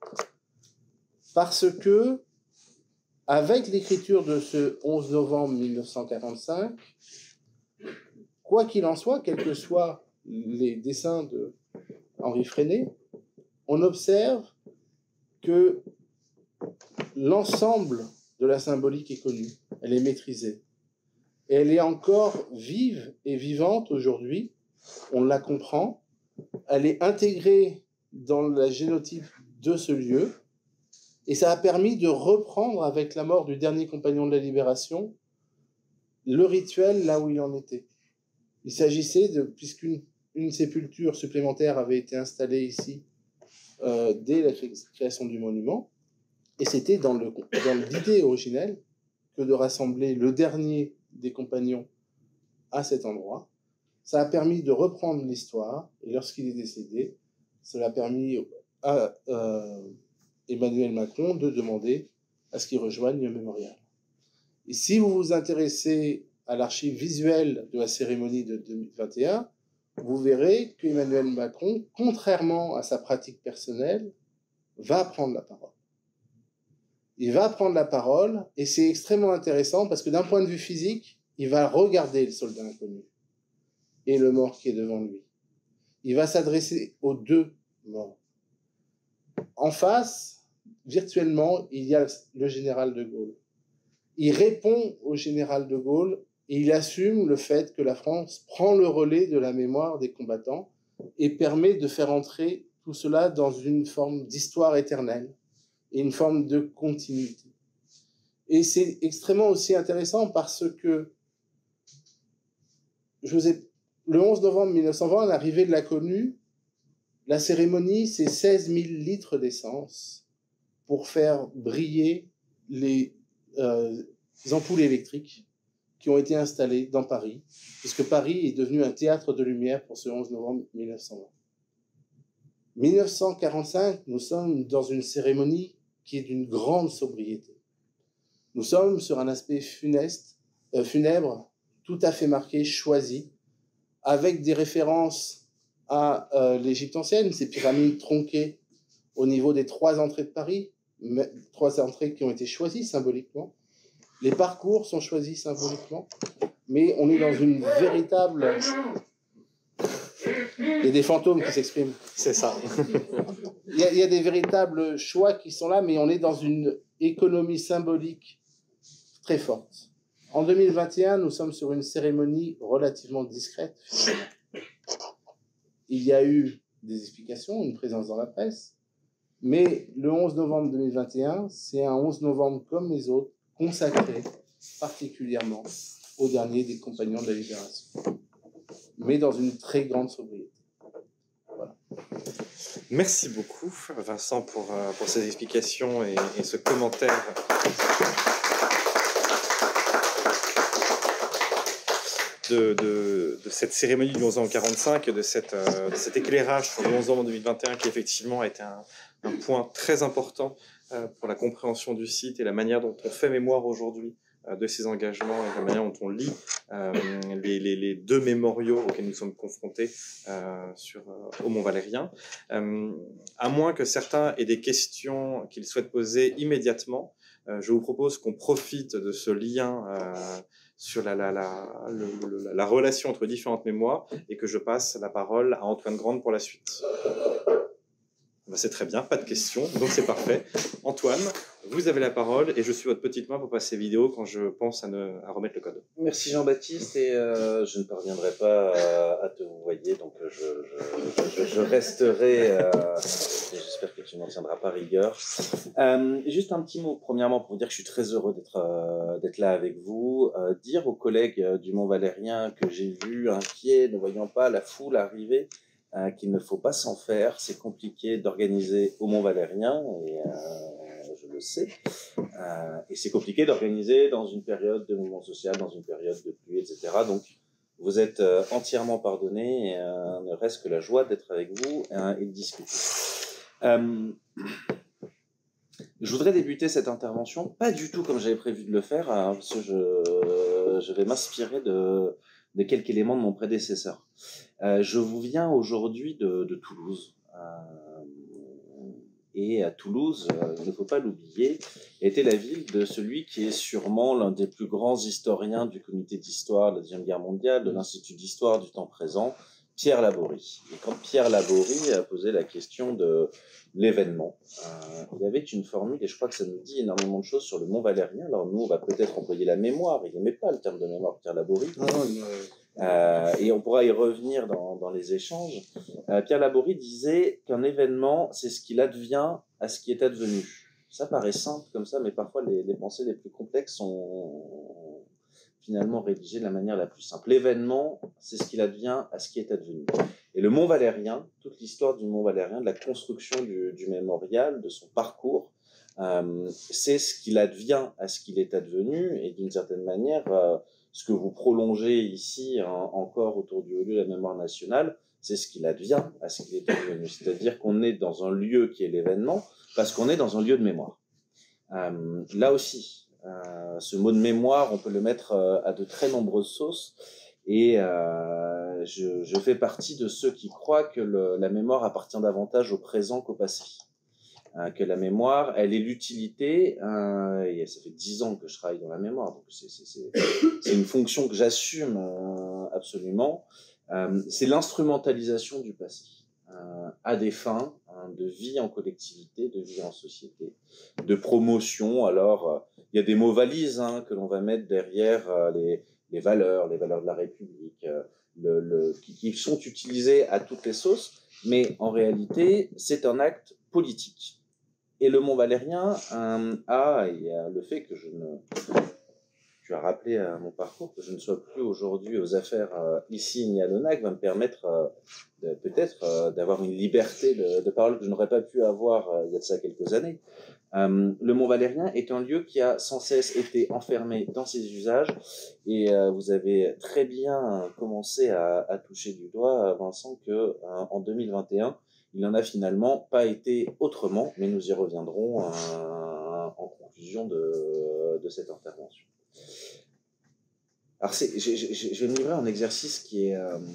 Parce que, avec l'écriture de ce 11 novembre 1945, quoi qu'il en soit, quels que soient les dessins de Henri Freinet, on observe que l'ensemble de la symbolique est connue, elle est maîtrisée. Et elle est encore vive et vivante aujourd'hui, on la comprend, elle est intégrée dans la génotype de ce lieu, et ça a permis de reprendre, avec la mort du dernier compagnon de la Libération, le rituel là où il en était. Il s'agissait puisqu'une sépulture supplémentaire avait été installée ici dès la création du monument, et c'était dans l'idée originelle que de rassembler le dernier des compagnons à cet endroit. Ça a permis de reprendre l'histoire, et lorsqu'il est décédé, cela a permis à Emmanuel Macron de demander à ce qu'il rejoigne le mémorial. Et si vous vous intéressez à l'archive visuelle de la cérémonie de 2021, vous verrez qu'Emmanuel Macron, contrairement à sa pratique personnelle, va prendre la parole. Il va prendre la parole, et c'est extrêmement intéressant parce que d'un point de vue physique, il va regarder le soldat inconnu et le mort qui est devant lui. Il va s'adresser aux deux morts. En face, virtuellement, il y a le général de Gaulle. Il répond au général de Gaulle et il assume le fait que la France prend le relais de la mémoire des combattants et permet de faire entrer tout cela dans une forme d'histoire éternelle et une forme de continuité. Et c'est extrêmement aussi intéressant parce que le 11 novembre 1920, à l'arrivée de la Connu, la cérémonie, c'est 16 000 litres d'essence pour faire briller les ampoules électriques qui ont été installées dans Paris, puisque Paris est devenu un théâtre de lumière pour ce 11 novembre 1920. 1945, nous sommes dans une cérémonie qui est d'une grande sobriété. Nous sommes sur un aspect funèbre, tout à fait marqué, choisi, avec des références à l'Égypte ancienne, ces pyramides tronquées au niveau des 3 entrées de Paris, 3 entrées qui ont été choisies symboliquement. Les parcours sont choisis symboliquement, mais on est dans une véritable... Il y a des fantômes qui s'expriment. C'est ça. Il y a des véritables choix qui sont là, mais on est dans une économie symbolique très forte. En 2021, nous sommes sur une cérémonie relativement discrète, finalement. Il y a eu des explications, une présence dans la presse, mais le 11 novembre 2021, c'est un 11 novembre comme les autres, consacré particulièrement au dernier des compagnons de la Libération, mais dans une très grande sobriété. Voilà. Merci beaucoup, Vincent, pour ces explications et ce commentaire. De cette cérémonie du 11 novembre 45, de cet éclairage sur le 11 novembre 2021 qui effectivement a été un point très important pour la compréhension du site et la manière dont on fait mémoire aujourd'hui de ces engagements et la manière dont on lit les 2 mémoriaux auxquels nous sommes confrontés au Mont Valérien. À moins que certains aient des questions qu'ils souhaitent poser immédiatement, je vous propose qu'on profite de ce lien sur la relation entre différentes mémoires et que je passe la parole à Antoine Grande pour la suite. Ben, c'est très bien, pas de questions, donc c'est parfait. Antoine, vous avez la parole et je suis votre petite main pour passer vidéo quand je pense à remettre le code. Merci Jean-Baptiste et je ne parviendrai pas à te vouvoyer, donc je resterai et j'espère que tu n'en tiendras pas rigueur. Juste un petit mot, premièrement, pour vous dire que je suis très heureux d'être là avec vous, dire aux collègues du Mont Valérien que j'ai vu inquiets, ne voyant pas la foule arriver, qu'il ne faut pas s'en faire, c'est compliqué d'organiser au Mont Valérien, et je le sais, et c'est compliqué d'organiser dans une période de mouvement social, dans une période de pluie, etc. Donc, vous êtes entièrement pardonnés, et ne reste que la joie d'être avec vous et de discuter. Je voudrais débuter cette intervention, pas du tout comme j'avais prévu de le faire, parce que je vais m'inspirer de quelques éléments de mon prédécesseur. Je vous viens aujourd'hui de Toulouse. Et à Toulouse, il ne faut pas l'oublier, était la ville de celui qui est sûrement l'un des plus grands historiens du comité d'histoire de la Deuxième Guerre mondiale, de l'Institut d'histoire du temps présent, Pierre Laborie. Et quand Pierre Laborie a posé la question de l'événement, il y avait une formule, et je crois que ça nous dit énormément de choses sur le Mont Valérien. Alors nous, on va peut-être employer la mémoire, il n'aimait pas le terme de mémoire, Pierre Laborie. Et on pourra y revenir dans les échanges. Pierre Laborie disait qu'un événement, c'est ce qu'il advient à ce qui est advenu. Ça paraît simple comme ça, mais parfois les pensées les plus complexes sont finalement rédigées de la manière la plus simple. L'événement, c'est ce qu'il advient à ce qui est advenu. Et le Mont Valérien, toute l'histoire du Mont Valérien, de la construction du mémorial, de son parcours, c'est ce qu'il advient à ce qu'il est advenu, et d'une certaine manière, ce que vous prolongez ici encore autour du haut lieu de la mémoire nationale, c'est ce qu'il advient à ce qu'il est advenu. C'est-à-dire qu'on est dans un lieu qui est l'événement, parce qu'on est dans un lieu de mémoire. Là aussi, ce mot de mémoire, on peut le mettre à de très nombreuses sauces, et je fais partie de ceux qui croient que la mémoire appartient davantage au présent qu'au passé. Que la mémoire, elle est l'utilité, et ça fait 10 ans que je travaille dans la mémoire, donc c'est une fonction que j'assume absolument, c'est l'instrumentalisation du passé, à des fins de vie en collectivité, de vie en société, de promotion. Alors, il y a des mots valises que l'on va mettre derrière les valeurs de la République, qui sont utilisés à toutes les sauces, mais en réalité, c'est un acte politique. Et le Mont Valérien il y a le fait que tu as rappelé à mon parcours, que je ne sois plus aujourd'hui aux affaires ici ni à l'ONAC, va me permettre peut-être d'avoir une liberté de parole que je n'aurais pas pu avoir il y a de ça quelques années. Le Mont Valérien est un lieu qui a sans cesse été enfermé dans ses usages, et vous avez très bien commencé à toucher du doigt, Vincent, que en 2021, il n'en a finalement pas été autrement, mais nous y reviendrons en conclusion de cette intervention. Alors, je vais me livrer un exercice qui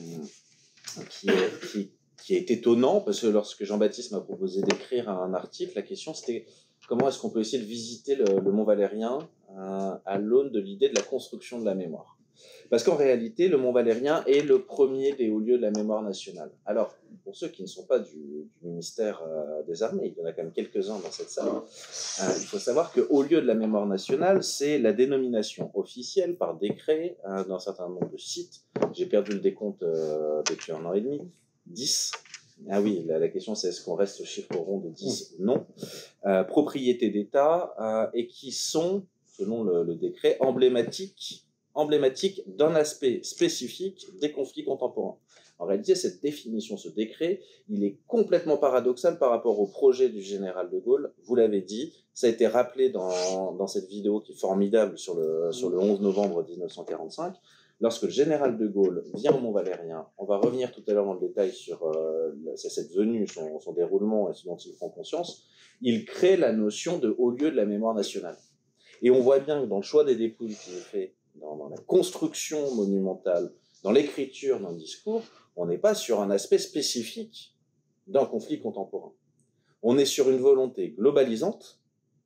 est étonnant, parce que lorsque Jean-Baptiste m'a proposé d'écrire un article, la question c'était comment est-ce qu'on peut essayer de visiter le Mont Valérien à l'aune de l'idée de la construction de la mémoire. Parce qu'en réalité, le Mont Valérien est le premier des hauts lieux de la mémoire nationale. Alors, pour ceux qui ne sont pas du ministère des Armées, il y en a quand même quelques-uns dans cette salle, il faut savoir que haut lieu de la mémoire nationale, c'est la dénomination officielle par décret d'un certain nombre de sites. J'ai perdu le décompte depuis 1 an et demi. 10. Ah oui, la question c'est est-ce qu'on reste au chiffre rond de 10 ou non. Propriété d'État et qui sont, selon le décret, emblématiques d'un aspect spécifique des conflits contemporains. En réalité, cette définition, ce décret, il est complètement paradoxal par rapport au projet du général de Gaulle. Vous l'avez dit, ça a été rappelé dans cette vidéo qui est formidable sur le 11 novembre 1945. Lorsque le général de Gaulle vient au Mont Valérien, on va revenir tout à l'heure dans le détail sur cette venue, son déroulement et ce dont il prend conscience, il crée la notion de haut lieu de la mémoire nationale. Et on voit bien que dans le choix des dépouilles qui est fait, dans la construction monumentale, dans l'écriture d'un discours, on n'est pas sur un aspect spécifique d'un conflit contemporain. On est sur une volonté globalisante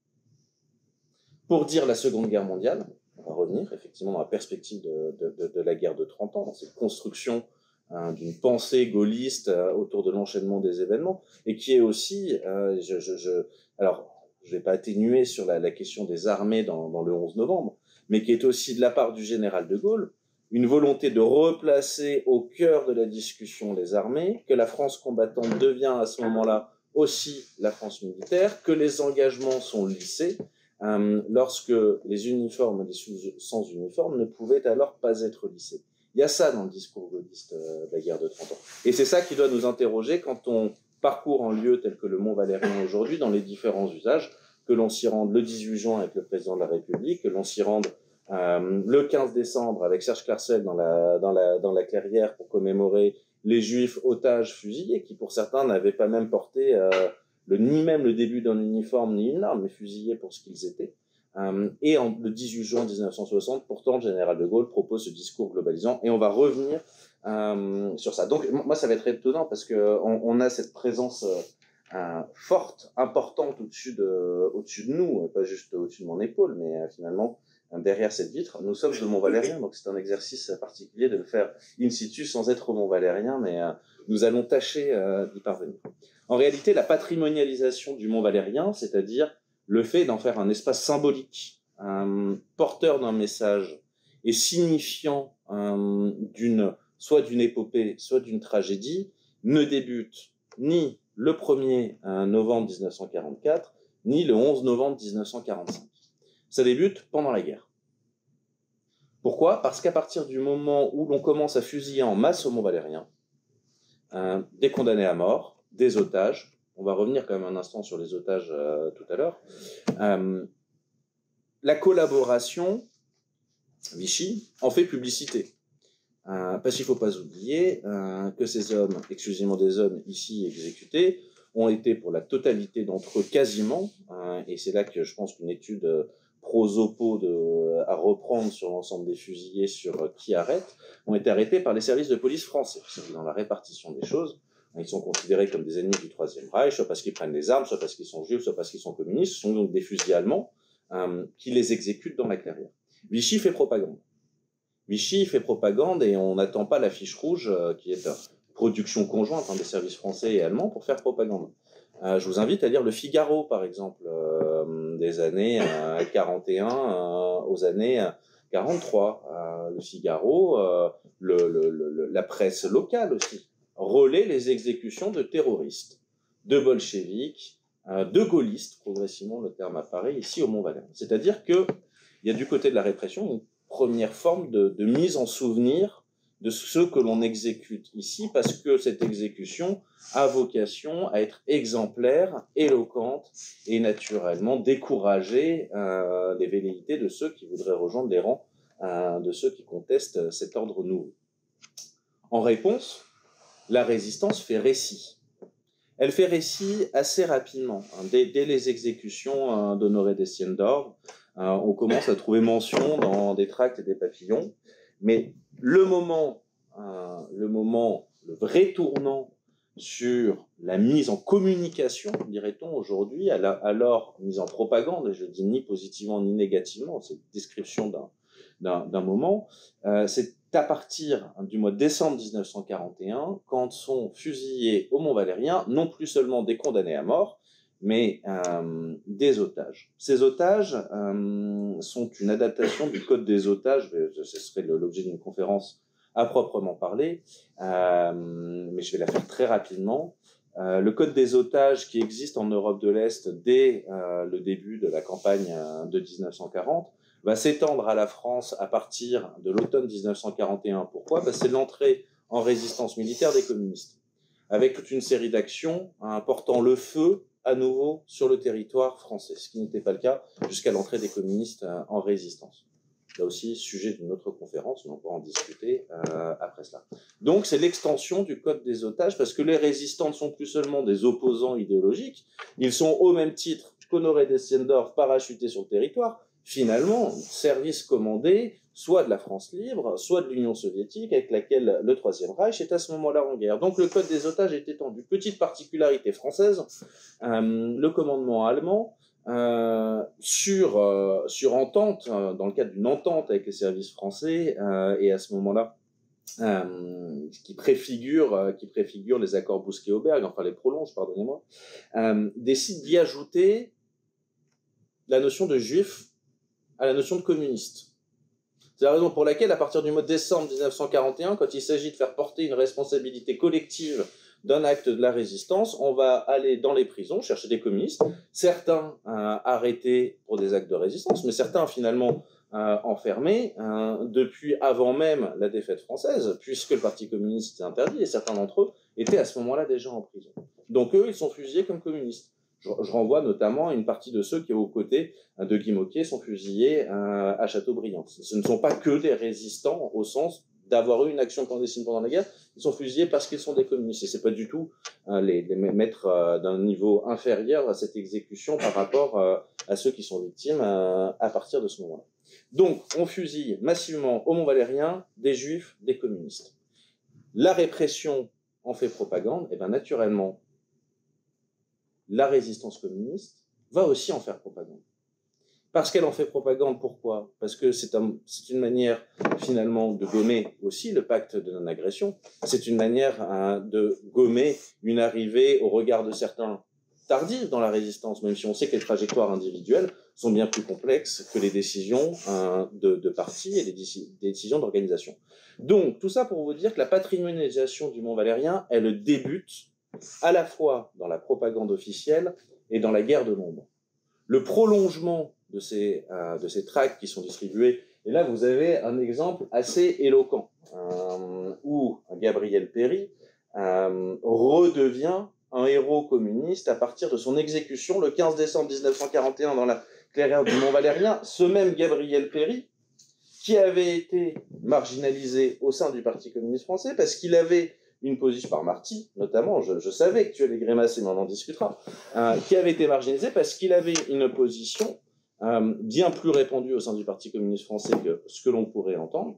pour dire la Seconde Guerre mondiale. On va revenir effectivement dans la perspective de la guerre de 30 ans, dans cette construction d'une pensée gaulliste autour de l'enchaînement des événements, et qui est aussi, alors je ne vais pas atténuer sur la question des armées dans le 11 novembre, mais qui est aussi de la part du général de Gaulle, une volonté de replacer au cœur de la discussion les armées, que la France combattante devient à ce moment-là aussi la France militaire, que les engagements sont lissés, lorsque les uniformes et les sans uniformes ne pouvaient alors pas être lissés. Il y a ça dans le discours gaulliste de la guerre de 30 ans. Et c'est ça qui doit nous interroger quand on parcourt un lieu tel que le Mont Valérien aujourd'hui dans les différents usages, que l'on s'y rende le 18 juin avec le président de la République, que l'on s'y rende le 15 décembre avec Serge Clarcel dans la clairière pour commémorer les Juifs otages fusillés, qui pour certains n'avaient pas même porté ni même le début d'un uniforme ni une arme, mais fusillés pour ce qu'ils étaient. Et le 18 juin 1960, pourtant, le général de Gaulle propose ce discours globalisant, et on va revenir sur ça. Donc, moi, ça va être étonnant parce qu'on a cette présence forte, importante au-dessus de nous, pas juste au-dessus de mon épaule, mais finalement, derrière cette vitre. Nous sommes au Mont Valérien, donc c'est un exercice particulier de le faire in situ sans être au Mont Valérien, mais nous allons tâcher d'y parvenir. En réalité, la patrimonialisation du Mont Valérien, c'est-à-dire le fait d'en faire un espace symbolique, porteur d'un message et signifiant soit d'une épopée, soit d'une tragédie, ne débute ni le 1er novembre 1944, ni le 11 novembre 1945. Ça débute pendant la guerre. Pourquoi ? Parce qu'à partir du moment où l'on commence à fusiller en masse au Mont Valérien, des condamnés à mort, des otages, on va revenir quand même un instant sur les otages tout à l'heure, la collaboration, Vichy, en fait publicité. Parce qu'il ne faut pas oublier que ces hommes, exclusivement des hommes ici exécutés, ont été pour la totalité d'entre eux quasiment, et c'est là que je pense qu'une étude prosopo à reprendre sur l'ensemble des fusillés sur qui arrête, ont été arrêtés par les services de police français. Dans la répartition des choses, ils sont considérés comme des ennemis du Troisième Reich, soit parce qu'ils prennent les armes, soit parce qu'ils sont juifs, soit parce qu'ils sont communistes. Ce sont donc des fusils allemands qui les exécutent dans la clairière. Vichy fait propagande. Vichy fait propagande et on n'attend pas la fiche rouge qui est production conjointe des services français et allemands pour faire propagande. Je vous invite à lire Le Figaro, par exemple, des années 41 aux années 43. Le Figaro, la presse locale aussi, relaie les exécutions de terroristes, de bolcheviks, de gaullistes, progressivement le terme apparaît ici au Mont Valérien. C'est-à-dire qu'il y a du côté de la répression une première forme de mise en souvenir de ceux que l'on exécute ici, parce que cette exécution a vocation à être exemplaire, éloquente et naturellement décourager les velléités de ceux qui voudraient rejoindre les rangs de ceux qui contestent cet ordre nouveau. En réponse, la résistance fait récit. elle fait récit assez rapidement. Dès les exécutions d'Honoré Destienne-d'Or, on commence à trouver mention dans des tracts et des papillons. Mais le vrai tournant sur la mise en communication, dirait-on aujourd'hui, alors mise en propagande, et je dis ni positivement ni négativement, c'est une description d'un moment, c'est à partir du mois de décembre 1941, quand sont fusillés au Mont-Valérien, non plus seulement des condamnés à mort, mais des otages. Ces otages sont une adaptation du Code des otages, ce serait l'objet d'une conférence à proprement parler, mais je vais la faire très rapidement. Le Code des otages qui existe en Europe de l'Est dès le début de la campagne de 1940 va s'étendre à la France à partir de l'automne 1941. Pourquoi ? C'est l'entrée en résistance militaire des communistes, avec toute une série d'actions portant le feu à nouveau sur le territoire français, ce qui n'était pas le cas jusqu'à l'entrée des communistes en résistance. Là aussi, sujet d'une autre conférence, mais on pourra en discuter après cela. Donc, c'est l'extension du Code des otages, parce que les résistants ne sont plus seulement des opposants idéologiques, ils sont au même titre qu'Honoré Destienne-d'Or parachutés sur le territoire, finalement, service commandé, soit de la France libre, soit de l'Union soviétique, avec laquelle le Troisième Reich est à ce moment-là en guerre. Donc le Code des otages est étendu. Petite particularité française, le commandement allemand, sur entente, dans le cadre d'une entente avec les services français, et à ce moment-là, qui préfigure les accords Bousquet-Auberg, enfin les prolonge, pardonnez-moi, décide d'y ajouter la notion de juif à la notion de communiste. C'est la raison pour laquelle, à partir du mois de décembre 1941, quand il s'agit de faire porter une responsabilité collective d'un acte de la résistance, on va aller dans les prisons chercher des communistes, certains arrêtés pour des actes de résistance, mais certains finalement enfermés depuis avant même la défaite française, puisque le Parti communiste était interdit, et certains d'entre eux étaient à ce moment-là déjà en prison. Donc eux, ils sont fusillés comme communistes. Je renvoie notamment à une partie de ceux qui, aux côtés de Guy Môquet, sont fusillés à Châteaubriand. Ce ne sont pas que des résistants au sens d'avoir eu une action clandestine pendant la guerre, ils sont fusillés parce qu'ils sont des communistes. Et c'est pas du tout les mettre d'un niveau inférieur à cette exécution par rapport à ceux qui sont victimes à partir de ce moment-là. Donc, on fusille massivement au Mont-Valérien des juifs, des communistes. La répression en fait propagande, et bien naturellement, la résistance communiste va aussi en faire propagande. Parce qu'elle en fait propagande, pourquoi ? Parce que c'est une manière, finalement, de gommer aussi le pacte de non-agression. C'est une manière de gommer une arrivée, au regard de certains, tardive dans la résistance, même si on sait que les trajectoires individuelles sont bien plus complexes que les décisions de parti et les décisions d'organisation. Donc, tout ça pour vous dire que la patrimonialisation du Mont-Valérien, elle débute à la fois dans la propagande officielle et dans la guerre de l'ombre. Le prolongement de ces tracts qui sont distribués, et là vous avez un exemple assez éloquent, où Gabriel Péry redevient un héros communiste à partir de son exécution le 15 décembre 1941 dans la clairière du Mont-Valérien. Ce même Gabriel Péry, qui avait été marginalisé au sein du Parti communiste français parce qu'il avait une position, par Marty notamment, je savais que tu allais grimacer, mais on en discutera, qui avait été marginalisé parce qu'il avait une position bien plus répandue au sein du Parti communiste français que ce que l'on pourrait entendre,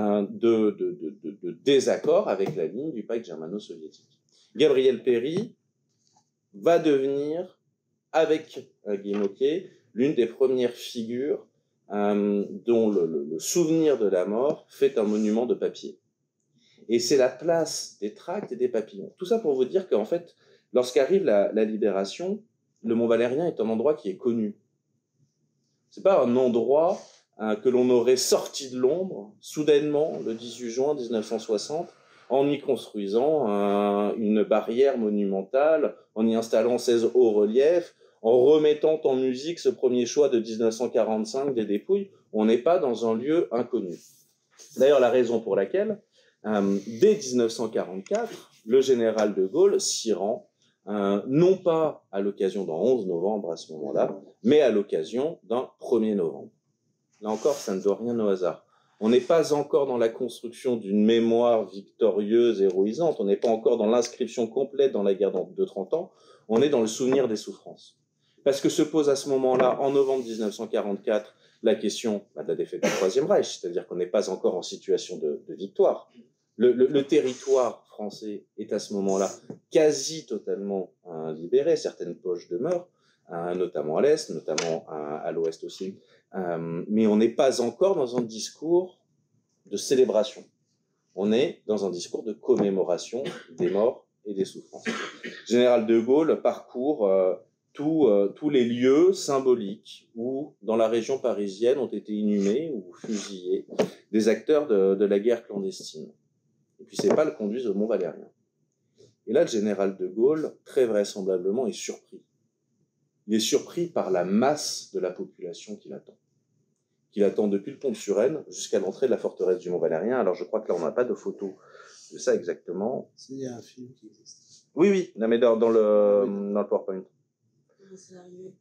de désaccord avec la ligne du pacte germano-soviétique. Gabriel Péry va devenir, avec Guy Môquet, l'une des premières figures dont le souvenir de la mort fait un monument de papier. Et c'est la place des tracts et des papillons. Tout ça pour vous dire qu'en fait, lorsqu'arrive la libération, le Mont-Valérien est un endroit qui est connu. C'est pas un endroit que l'on aurait sorti de l'ombre, soudainement, le 18 juin 1960, en y construisant une barrière monumentale, en y installant 16 hauts reliefs, en remettant en musique ce premier choix de 1945 des Dépouilles. On n'est pas dans un lieu inconnu. D'ailleurs, la raison pour laquelle, dès 1944, le général de Gaulle s'y rend, non pas à l'occasion d'un 11 novembre à ce moment-là, mais à l'occasion d'un 1er novembre. Là encore, ça ne doit rien au hasard. On n'est pas encore dans la construction d'une mémoire victorieuse, héroïsante. On n'est pas encore dans l'inscription complète dans la guerre de 30 ans. On est dans le souvenir des souffrances. Parce que se pose à ce moment-là, en novembre 1944, la question de la défaite du Troisième Reich, c'est-à-dire qu'on n'est pas encore en situation de victoire. Le territoire français est à ce moment-là quasi totalement libéré. Certaines poches demeurent, notamment à l'Est, notamment à l'Ouest aussi. Mais on n'est pas encore dans un discours de célébration. On est dans un discours de commémoration des morts et des souffrances. Général de Gaulle parcourt tous les lieux symboliques où, dans la région parisienne, ont été inhumés ou fusillés des acteurs de la guerre clandestine. Et puis, c'est pas le conduise au Mont-Valérien. Et là, le général de Gaulle, très vraisemblablement, est surpris. Il est surpris par la masse de la population qu'il attend depuis le pont de Suresnes jusqu'à l'entrée de la forteresse du Mont-Valérien. Alors, je crois que là, on n'a pas de photo de ça exactement. Il y a un film qui existe. Oui, non, mais dans le PowerPoint. C'est arrivé.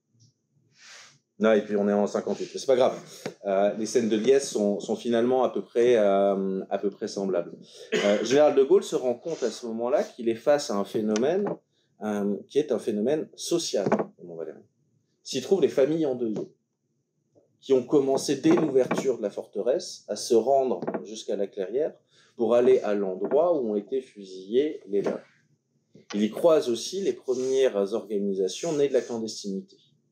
Non, et puis on est en 58, mais c'est pas grave. Les scènes de liesse sont finalement à peu près semblables. Général de Gaulle se rend compte à ce moment-là qu'il est face à un phénomène qui est un phénomène social au Mont-Valérien. S'y trouvent les familles endeuillées, qui ont commencé dès l'ouverture de la forteresse à se rendre jusqu'à la Clairière pour aller à l'endroit où ont été fusillés les leurs. Il y croise aussi les premières organisations nées de la clandestinité.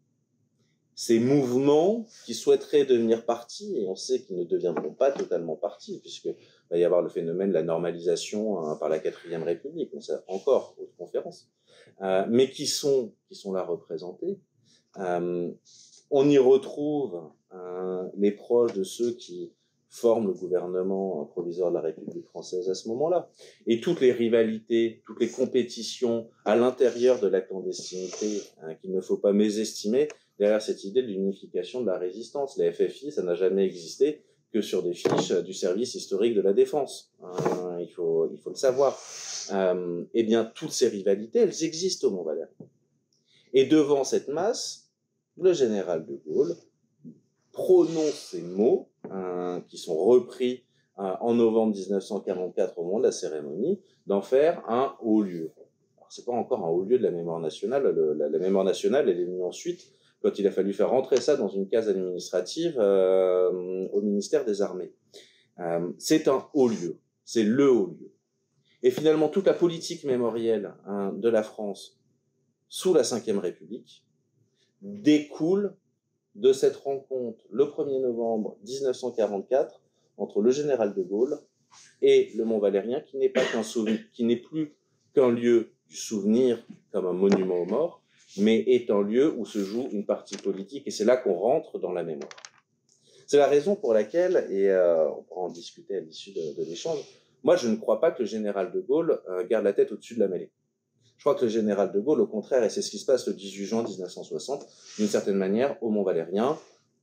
Ces mouvements qui souhaiteraient devenir partis, et on sait qu'ils ne deviendront pas totalement partis, puisqu'il va y avoir le phénomène de la normalisation par la 4e République, mais ça encore, autre conférence, mais qui sont là représentés. On y retrouve les proches de ceux qui forment le gouvernement provisoire de la République française à ce moment-là. Et toutes les rivalités, toutes les compétitions à l'intérieur de la clandestinité qu'il ne faut pas mésestimer derrière cette idée de l'unification de la résistance. La FFI, ça n'a jamais existé que sur des fiches du service historique de la défense. Il faut le savoir. Eh bien, toutes ces rivalités, elles existent au Mont-Valérien. Et devant cette masse, le général de Gaulle prononce ces mots qui sont repris en novembre 1944 au moment de la cérémonie, d'en faire un haut lieu. Alors, c'est pas encore un haut lieu de la mémoire nationale. La mémoire nationale, elle est venue ensuite quand il a fallu faire rentrer ça dans une case administrative au ministère des Armées. C'est un haut lieu. C'est le haut lieu. Et finalement, toute la politique mémorielle de la France sous la Ve République découle de cette rencontre le 1er novembre 1944 entre le général de Gaulle et le Mont-Valérien, qui n'est plus qu'un lieu du souvenir comme un monument aux morts, mais est un lieu où se joue une partie politique, et c'est là qu'on rentre dans la mémoire. C'est la raison pour laquelle, et on pourra en discuter à l'issue de l'échange, moi je ne crois pas que le général de Gaulle garde la tête au-dessus de la mêlée. Je crois que le général de Gaulle, au contraire, et c'est ce qui se passe le 18 juin 1960, d'une certaine manière, au Mont-Valérien,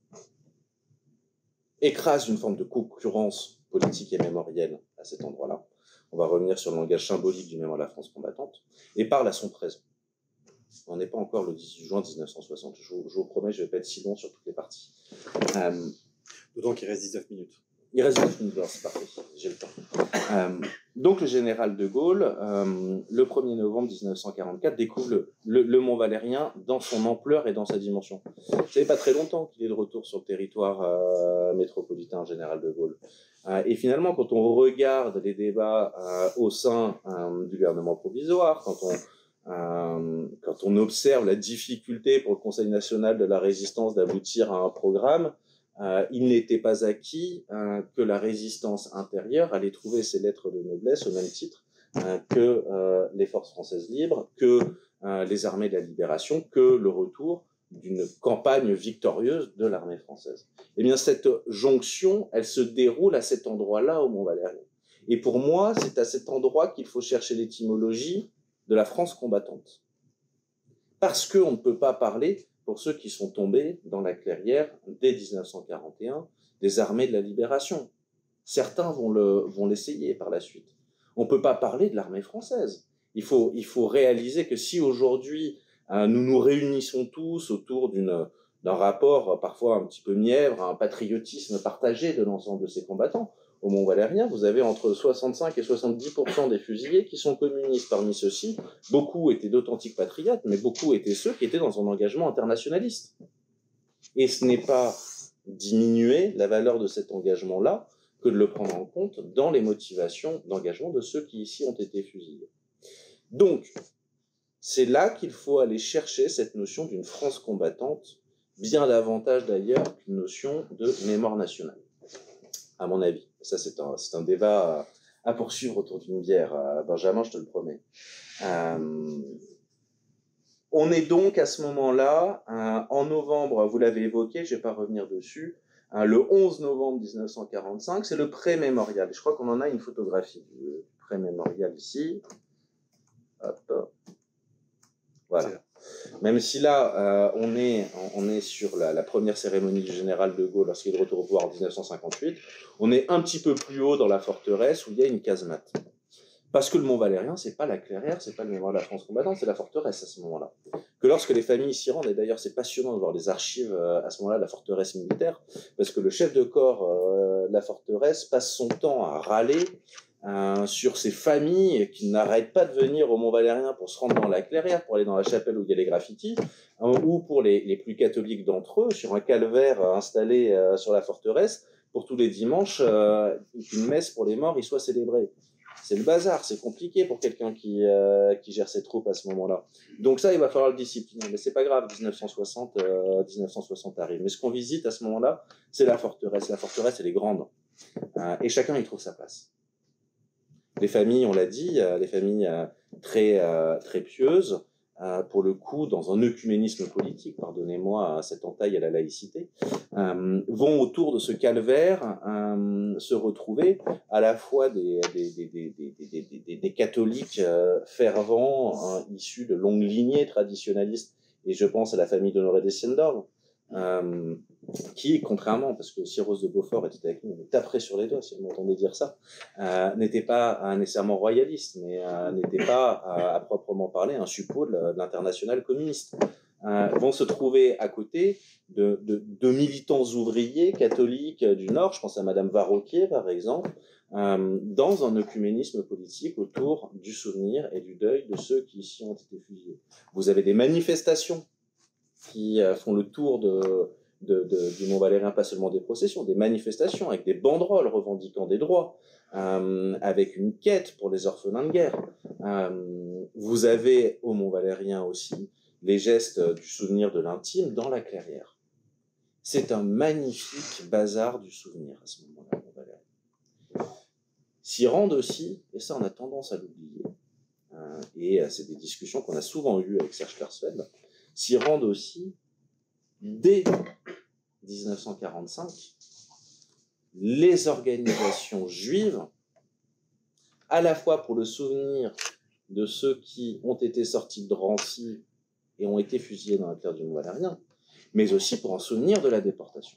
écrase une forme de concurrence politique et mémorielle à cet endroit-là. On va revenir sur le langage symbolique du mémoire de la France combattante, et parle à son présent. On n'est pas encore le 18 juin 1960. Je vous promets, je ne vais pas être si long sur toutes les parties. D'autant qu'il reste 19 minutes. Il reste 19 minutes, c'est parfait, j'ai le temps. Donc le général de Gaulle, le 1er novembre 1944, découvre le Mont-Valérien dans son ampleur et dans sa dimension. Ça fait pas très longtemps qu'il est de retour sur le territoire métropolitain, général de Gaulle. Et finalement, quand on regarde les débats au sein du gouvernement provisoire, quand on observe la difficulté pour le Conseil national de la résistance d'aboutir à un programme, il n'était pas acquis que la résistance intérieure allait trouver ses lettres de noblesse au même titre que les forces françaises libres, que les armées de la libération, que le retour d'une campagne victorieuse de l'armée française. Eh bien, cette jonction, elle se déroule à cet endroit-là, au Mont-Valérien. Et pour moi, c'est à cet endroit qu'il faut chercher l'étymologie de la France combattante. Parce qu'on ne peut pas parler, pour ceux qui sont tombés dans la clairière dès 1941, des armées de la libération. Certains vont l'essayer par la suite. On ne peut pas parler de l'armée française. Il faut réaliser que si aujourd'hui nous nous réunissons tous autour d'un rapport parfois un petit peu mièvre, un patriotisme partagé de l'ensemble de ces combattants. Au Mont Valérien, vous avez entre 65 et 70% des fusillés qui sont communistes. Parmi ceux-ci, beaucoup étaient d'authentiques patriotes, mais beaucoup étaient ceux qui étaient dans un engagement internationaliste. Et ce n'est pas diminuer la valeur de cet engagement-là que de le prendre en compte dans les motivations d'engagement de ceux qui ici ont été fusillés. Donc, c'est là qu'il faut aller chercher cette notion d'une France combattante, bien davantage d'ailleurs qu'une notion de mémoire nationale, à mon avis. Ça, c'est un débat à poursuivre autour d'une bière, Benjamin, je te le promets. On est donc à ce moment-là, en novembre, vous l'avez évoqué, je ne vais pas revenir dessus, le 11 novembre 1945, c'est le pré-mémorial. Je crois qu'on en a une photographie du pré-mémorial ici. Hop. Voilà. Même si là, on est sur la première cérémonie du général de Gaulle lorsqu'il est de retour au pouvoir en 1958, on est un petit peu plus haut dans la forteresse où il y a une casemate. Parce que le Mont Valérien, c'est pas la clairière, c'est pas le mémoire de la France combattante, c'est la forteresse à ce moment-là. Que lorsque les familles s'y rendent, et d'ailleurs c'est passionnant de voir les archives à ce moment-là de la forteresse militaire, parce que le chef de corps de la forteresse passe son temps à râler sur ces familles qui n'arrêtent pas de venir au Mont Valérien pour se rendre dans la clairière, pour aller dans la chapelle où il y a les graffitis, ou pour les plus catholiques d'entre eux, sur un calvaire installé sur la forteresse, pour tous les dimanches, une messe pour les morts y soit célébrée. C'est le bazar, c'est compliqué pour quelqu'un qui gère ses troupes à ce moment-là. Donc ça, il va falloir le discipliner. Mais c'est pas grave, 1960 arrive. Mais ce qu'on visite à ce moment-là, c'est la forteresse. La forteresse, elle est grande. Et chacun y trouve sa place. Les familles, on l'a dit, les familles très pieuses, pour le coup, dans un œcuménisme politique, pardonnez-moi cette entaille à la laïcité, vont autour de ce calvaire se retrouver à la fois des catholiques fervents, issus de longues lignées traditionnalistes, et je pense à la famille d'Honoré Dessiendorf, qui, contrairement, parce que si Rose de Beaufort était avec nous, on me taperait sur les doigts si elle m'entendait dire ça, n'était pas nécessairement royaliste, mais n'était pas, à proprement parler, un suppôt de l'internationale communiste. Vont se trouver à côté de militants ouvriers catholiques du Nord, je pense à Madame Varroquier par exemple, dans un œcuménisme politique autour du souvenir et du deuil de ceux qui ici ont été fusillés. Vous avez des manifestations qui font le tour du Mont Valérien, pas seulement des processions, des manifestations avec des banderoles revendiquant des droits, avec une quête pour les orphelins de guerre. Vous avez au Mont Valérien aussi les gestes du souvenir de l'intime dans la clairière. C'est un magnifique bazar du souvenir à ce moment-là, Mont Valérien. S'y rendent aussi, et ça on a tendance à l'oublier, et c'est des discussions qu'on a souvent eues avec Serge Klarsfeld, s'y rendent aussi, dès 1945, les organisations juives, à la fois pour le souvenir de ceux qui ont été sortis de Drancy et ont été fusillés dans la clairière du Mont Valérien, mais aussi pour en souvenir de la déportation,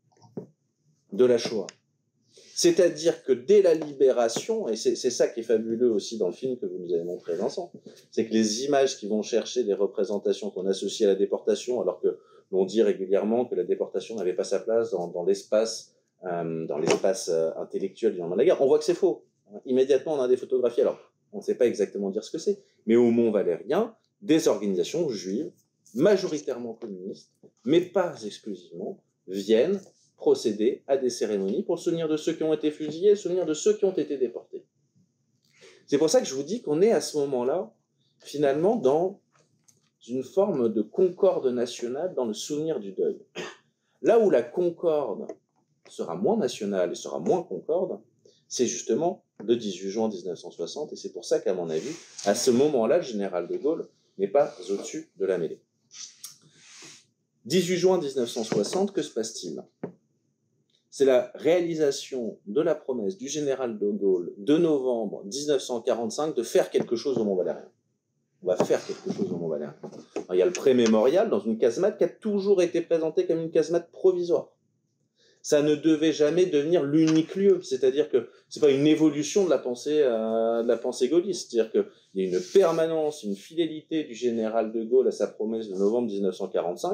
de la Shoah. C'est-à-dire que dès la libération, et c'est ça qui est fabuleux aussi dans le film que vous nous avez montré, Vincent, c'est que les images qui vont chercher des représentations qu'on associe à la déportation, alors que l'on dit régulièrement que la déportation n'avait pas sa place dans l'espace intellectuel du lendemain de la guerre, on voit que c'est faux. Immédiatement, on a des photographies. Alors, on ne sait pas exactement dire ce que c'est, mais au Mont Valérien, des organisations juives, majoritairement communistes, mais pas exclusivement, viennent procéder à des cérémonies pour le souvenir de ceux qui ont été fusillés, le souvenir de ceux qui ont été déportés. C'est pour ça que je vous dis qu'on est à ce moment-là, finalement, dans une forme de concorde nationale dans le souvenir du deuil. Là où la concorde sera moins nationale et sera moins concorde, c'est justement le 18 juin 1960, et c'est pour ça qu'à mon avis, à ce moment-là, le général de Gaulle n'est pas au-dessus de la mêlée. 18 juin 1960, que se passe-t-il ? C'est la réalisation de la promesse du général de Gaulle de novembre 1945 de faire quelque chose au Mont Valérien. On va faire quelque chose au Mont Valérien. Alors, il y a le pré-mémorial dans une casemate qui a toujours été présentée comme une casemate provisoire. Ça ne devait jamais devenir l'unique lieu, c'est-à-dire que c'est pas une évolution de la pensée gaulliste, c'est-à-dire qu'il y a une permanence, une fidélité du général de Gaulle à sa promesse de novembre 1945,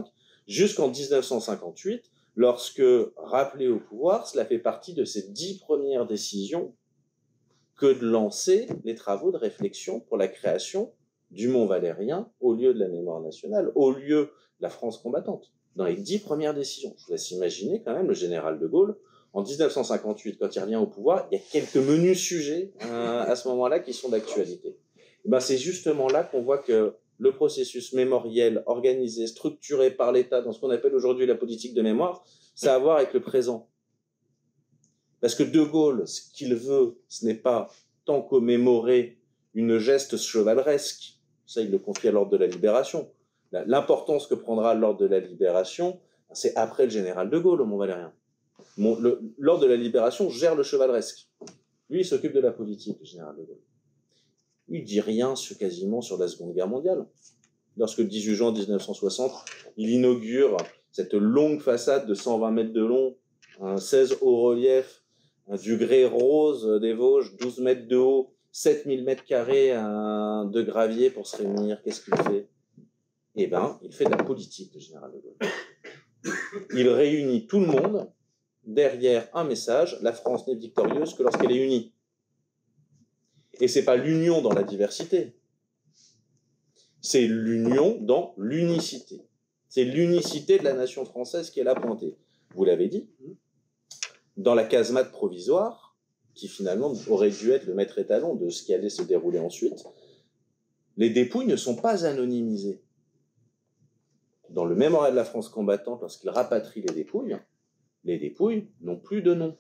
jusqu'en 1958, lorsque, rappelé au pouvoir, cela fait partie de ses 10 premières décisions que de lancer les travaux de réflexion pour la création du Mont Valérien au lieu de la mémoire nationale, au lieu de la France combattante. Dans les 10 premières décisions, je vous laisse imaginer quand même le général de Gaulle, en 1958, quand il revient au pouvoir, il y a quelques menus sujets à ce moment-là qui sont d'actualité. Et ben, c'est justement là qu'on voit que le processus mémoriel, organisé, structuré par l'État dans ce qu'on appelle aujourd'hui la politique de mémoire, ça a à voir avec le présent. Parce que De Gaulle, ce qu'il veut, ce n'est pas tant commémorer une geste chevaleresque, ça il le confie à l'ordre de la Libération. L'importance que prendra l'ordre de la Libération, c'est après le général de Gaulle au Mont Valérien. L'ordre de la Libération gère le chevaleresque. Lui, il s'occupe de la politique, le général de Gaulle. Lui, il dit rien quasiment sur la Seconde Guerre mondiale. Lorsque le 18 juin 1960, il inaugure cette longue façade de 120 mètres de long, 16 hauts reliefs, du grès rose des Vosges, 12 mètres de haut, 7000 mètres carrés de gravier pour se réunir. Qu'est-ce qu'il fait? Eh ben, il fait de la politique, le général de Gaulle. Il réunit tout le monde derrière un message: la France n'est victorieuse que lorsqu'elle est unie. Et c'est pas l'union dans la diversité, c'est l'union dans l'unicité. C'est l'unicité de la nation française qui est là pointée. Vous l'avez dit, dans la casemate provisoire, qui finalement aurait dû être le maître étalon de ce qui allait se dérouler ensuite, les dépouilles ne sont pas anonymisées. Dans le mémorial de la France combattante, lorsqu'il rapatrie les dépouilles n'ont plus de nom.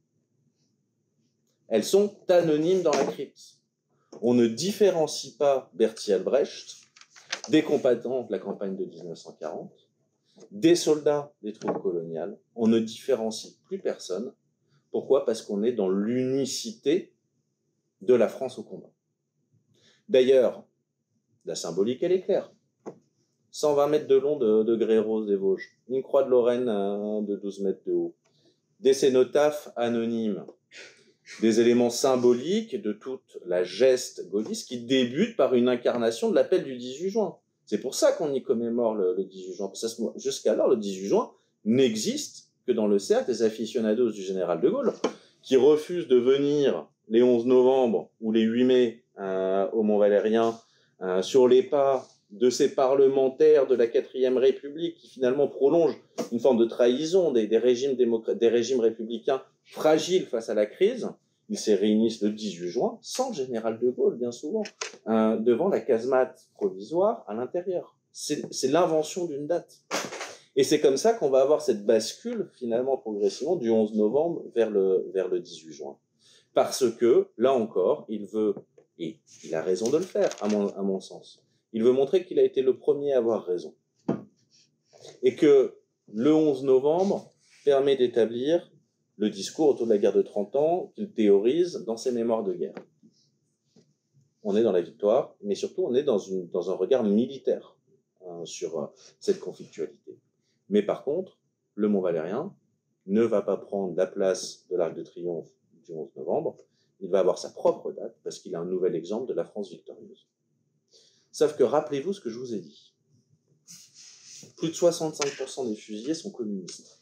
Elles sont anonymes dans la crypte. On ne différencie pas Berthier Albrecht des combattants de la campagne de 1940, des soldats des troupes coloniales. On ne différencie plus personne. Pourquoi? Parce qu'on est dans l'unicité de la France au combat. D'ailleurs, la symbolique, elle est claire. 120 mètres de long de grès rose des Vosges, une croix de Lorraine de 12 mètres de haut, des cénotaphes anonymes, des éléments symboliques de toute la geste gaulliste qui débute par une incarnation de l'appel du 18 juin. C'est pour ça qu'on y commémore le 18 juin. Jusqu'alors, le 18 juin n'existe que dans le cercle des aficionados du général de Gaulle, qui refusent de venir les 11 novembre ou les 8 mai au Mont Valérien sur les pas de ces parlementaires de la 4e République qui finalement prolongent une forme de trahison des régimes républicains fragiles face à la crise. Ils se réunissent le 18 juin, sans le général de Gaulle, bien souvent, devant la casemate provisoire à l'intérieur. C'est l'invention d'une date. Et c'est comme ça qu'on va avoir cette bascule, finalement, progressivement, du 11 novembre vers le 18 juin. Parce que, là encore, il veut, et il a raison de le faire, à mon sens, il veut montrer qu'il a été le premier à avoir raison. Et que le 11 novembre permet d'établir le discours autour de la guerre de 30 ans qu'il théorise dans ses mémoires de guerre. On est dans la victoire, mais surtout on est dans un regard militaire sur cette conflictualité. Mais par contre, le Mont Valérien ne va pas prendre la place de l'Arc de Triomphe du 11 novembre, il va avoir sa propre date parce qu'il a un nouvel exemple de la France victorieuse. Sauf que rappelez-vous ce que je vous ai dit. Plus de 65% des fusillés sont communistes.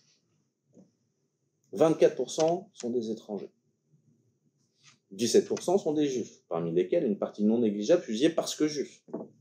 24% sont des étrangers. 17% sont des juifs, parmi lesquels une partie non négligeable fusillée parce que juifs.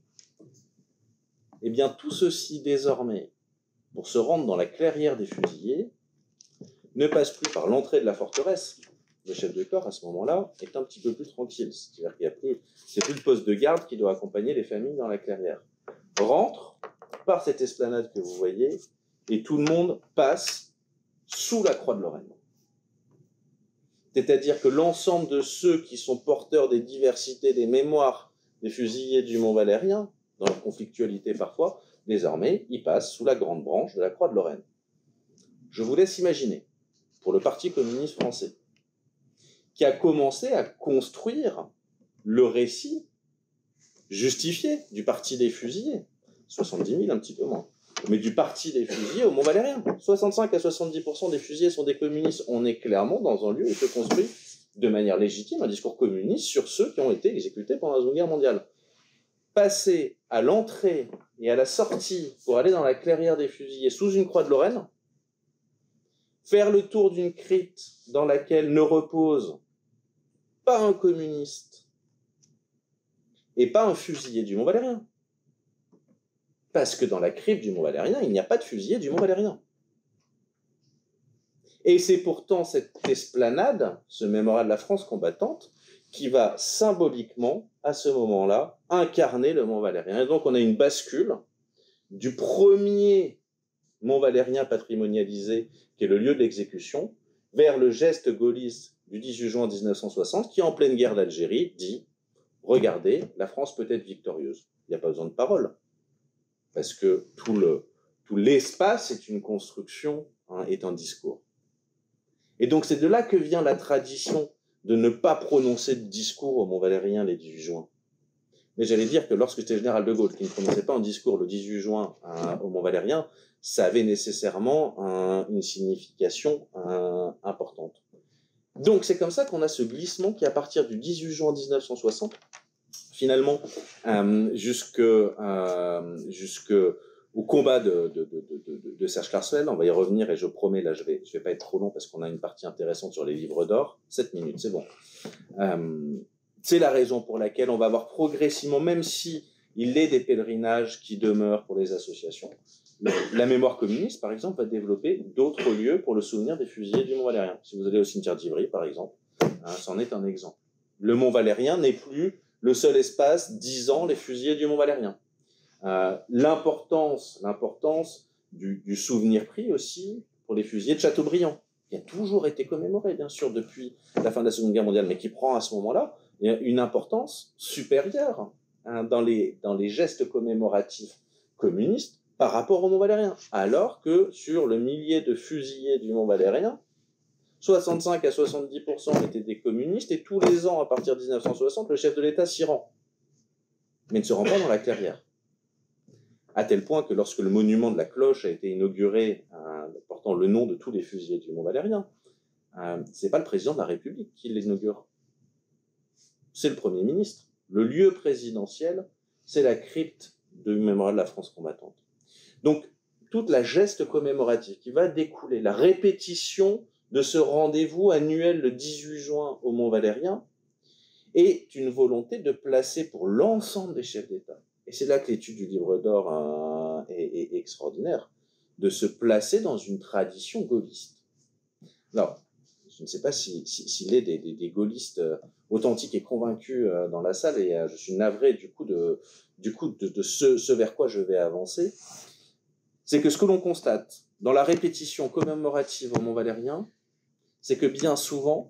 Eh bien, tout ceci, désormais, pour se rendre dans la clairière des fusillés, ne passe plus par l'entrée de la forteresse. Le chef de corps, à ce moment-là, est un petit peu plus tranquille. C'est-à-dire qu'il c'est plus le poste de garde qui doit accompagner les familles dans la clairière. Rentre par cette esplanade que vous voyez, et tout le monde passe sous la croix de Lorraine. C'est-à-dire que l'ensemble de ceux qui sont porteurs des diversités, des mémoires des fusillés du Mont Valérien, dans leur conflictualité parfois, désormais, ils passent sous la grande branche de la croix de Lorraine. Je vous laisse imaginer, pour le Parti communiste français, qui a commencé à construire le récit justifié du parti des fusillés, 70 000, un petit peu moins, mais du parti des fusillés au Mont Valérien. 65 à 70% des fusillés sont des communistes. On est clairement dans un lieu où se construit de manière légitime un discours communiste sur ceux qui ont été exécutés pendant la Seconde Guerre mondiale. passer à l'entrée et à la sortie pour aller dans la clairière des fusillés sous une croix de Lorraine, faire le tour d'une crypte dans laquelle ne repose pas un communiste et pas un fusillé du Mont-Valérien. Parce que dans la crypte du Mont-Valérien, il n'y a pas de fusillé du Mont-Valérien. Et c'est pourtant cette esplanade, ce mémorial de la France combattante, qui va symboliquement, à ce moment-là, incarner le Mont-Valérien. Et donc on a une bascule du premier Mont-Valérien patrimonialisé, qui est le lieu de l'exécution, vers le geste gaulliste du 18 juin 1960, qui, en pleine guerre d'Algérie, dit « Regardez, la France peut être victorieuse ». Il n'y a pas besoin de parole, parce que tout l'espace est une construction, est un discours. Et donc c'est de là que vient la tradition de ne pas prononcer de discours au Mont-Valérien les 18 juin. Mais j'allais dire que lorsque c'était le général de Gaulle qui ne prononçait pas un discours le 18 juin au Mont-Valérien, ça avait nécessairement une signification importante. Donc c'est comme ça qu'on a ce glissement qui, à partir du 18 juin 1960, finalement, jusqu'au combat de Serge Klarsfeld, on va y revenir, et je promets, là je vais pas être trop long parce qu'on a une partie intéressante sur les livres d'or, 7 minutes, c'est bon. C'est la raison pour laquelle on va avoir progressivement, même si il est des pèlerinages qui demeurent pour les associations, la mémoire communiste, par exemple, va développer d'autres lieux pour le souvenir des fusillés du Mont-Valérien. Si vous allez au cimetière d'Ivry, par exemple, c'en est un exemple. Le Mont-Valérien n'est plus le seul espace disant les fusillés du Mont-Valérien. L'importance du souvenir pris aussi pour les fusillés de Chateaubriand, qui a toujours été commémoré, bien sûr, depuis la fin de la Seconde Guerre mondiale, mais qui prend à ce moment-là une importance supérieure dans les gestes commémoratifs communistes par rapport au Mont-Valérien, alors que sur le millier de fusillés du Mont-Valérien, 65 à 70% étaient des communistes, et tous les ans, à partir de 1960, le chef de l'État s'y rend, mais ne se rend pas dans la clairière. À tel point que lorsque le monument de la cloche a été inauguré, portant le nom de tous les fusillés du Mont-Valérien, c'est pas le président de la République qui l'inaugure, c'est le Premier ministre. Le lieu présidentiel, c'est la crypte du mémorial de la France combattante. Donc, toute la geste commémorative qui va découler, la répétition de ce rendez-vous annuel le 18 juin au Mont-Valérien, est une volonté de placer pour l'ensemble des chefs d'État, et c'est là que l'étude du livre d'or est extraordinaire, de se placer dans une tradition gaulliste. Alors, je ne sais pas s'il est des gaullistes authentiques et convaincus dans la salle, et je suis navré du coup de ce vers quoi je vais avancer. C'est que ce que l'on constate dans la répétition commémorative au Mont-Valérien, c'est que bien souvent,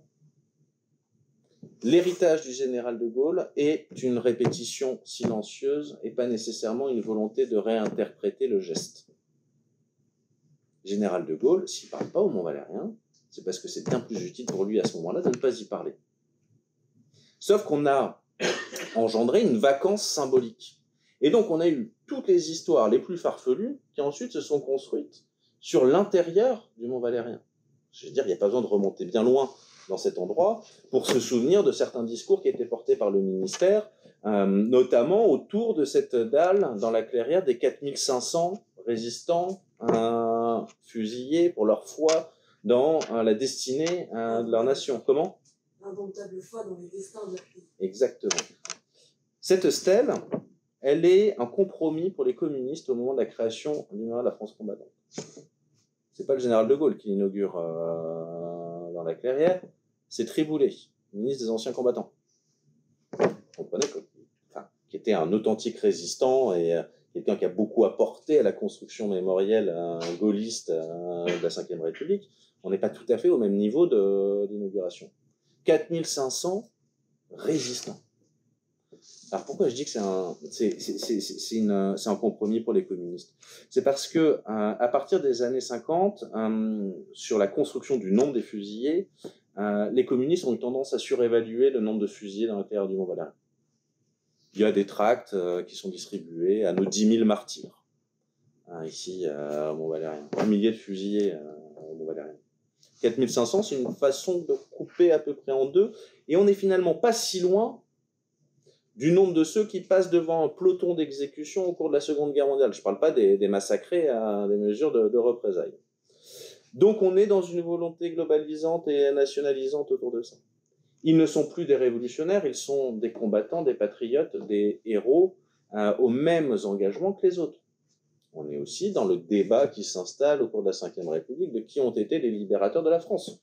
l'héritage du général de Gaulle est une répétition silencieuse et pas nécessairement une volonté de réinterpréter le geste. Général de Gaulle, s'il ne parle pas au Mont-Valérien, c'est parce que c'est bien plus utile pour lui à ce moment-là de ne pas y parler. Sauf qu'on a engendré une vacance symbolique. Et donc on a eu toutes les histoires les plus farfelues qui ensuite se sont construites sur l'intérieur du Mont-Valérien. Je veux dire, il n'y a pas besoin de remonter bien loin dans cet endroit pour se souvenir de certains discours qui étaient portés par le ministère, notamment autour de cette dalle dans la clairière des 4500 résistants fusillés pour leur foi dans la destinée de leur nation. Comment ? Indomptable foi dans les destins de leur pays. Exactement. Cette stèle, elle est un compromis pour les communistes au moment de la création du mémorial de la France combattante. C'est pas le général de Gaulle qui l'inaugure dans la clairière, c'est Triboulet, ministre des Anciens Combattants. Vous comprenez qui était un authentique résistant et quelqu'un qui a beaucoup apporté à la construction mémorielle gaulliste de la Ve République. On n'est pas tout à fait au même niveau d'inauguration. 4500 résistants. Alors pourquoi je dis que c'est un compromis pour les communistes ? C'est parce que à partir des années 50, sur la construction du nombre des fusillés, les communistes ont eu tendance à surévaluer le nombre de fusillés dans la clairière du Mont-Valérien. Il y a des tracts qui sont distribués à nos 10 000 martyrs, ici au Mont-Valérien. 1 millier de fusillés au Mont-Valérien. 4500, c'est une façon de couper à peu près en deux, et on n'est finalement pas si loin du nombre de ceux qui passent devant un peloton d'exécution au cours de la Seconde Guerre mondiale. Je ne parle pas des massacrés à des mesures de représailles. Donc on est dans une volonté globalisante et nationalisante autour de ça. Ils ne sont plus des révolutionnaires, ils sont des combattants, des patriotes, des héros aux mêmes engagements que les autres. On est aussi dans le débat qui s'installe au cours de la Ve République de qui ont été les libérateurs de la France.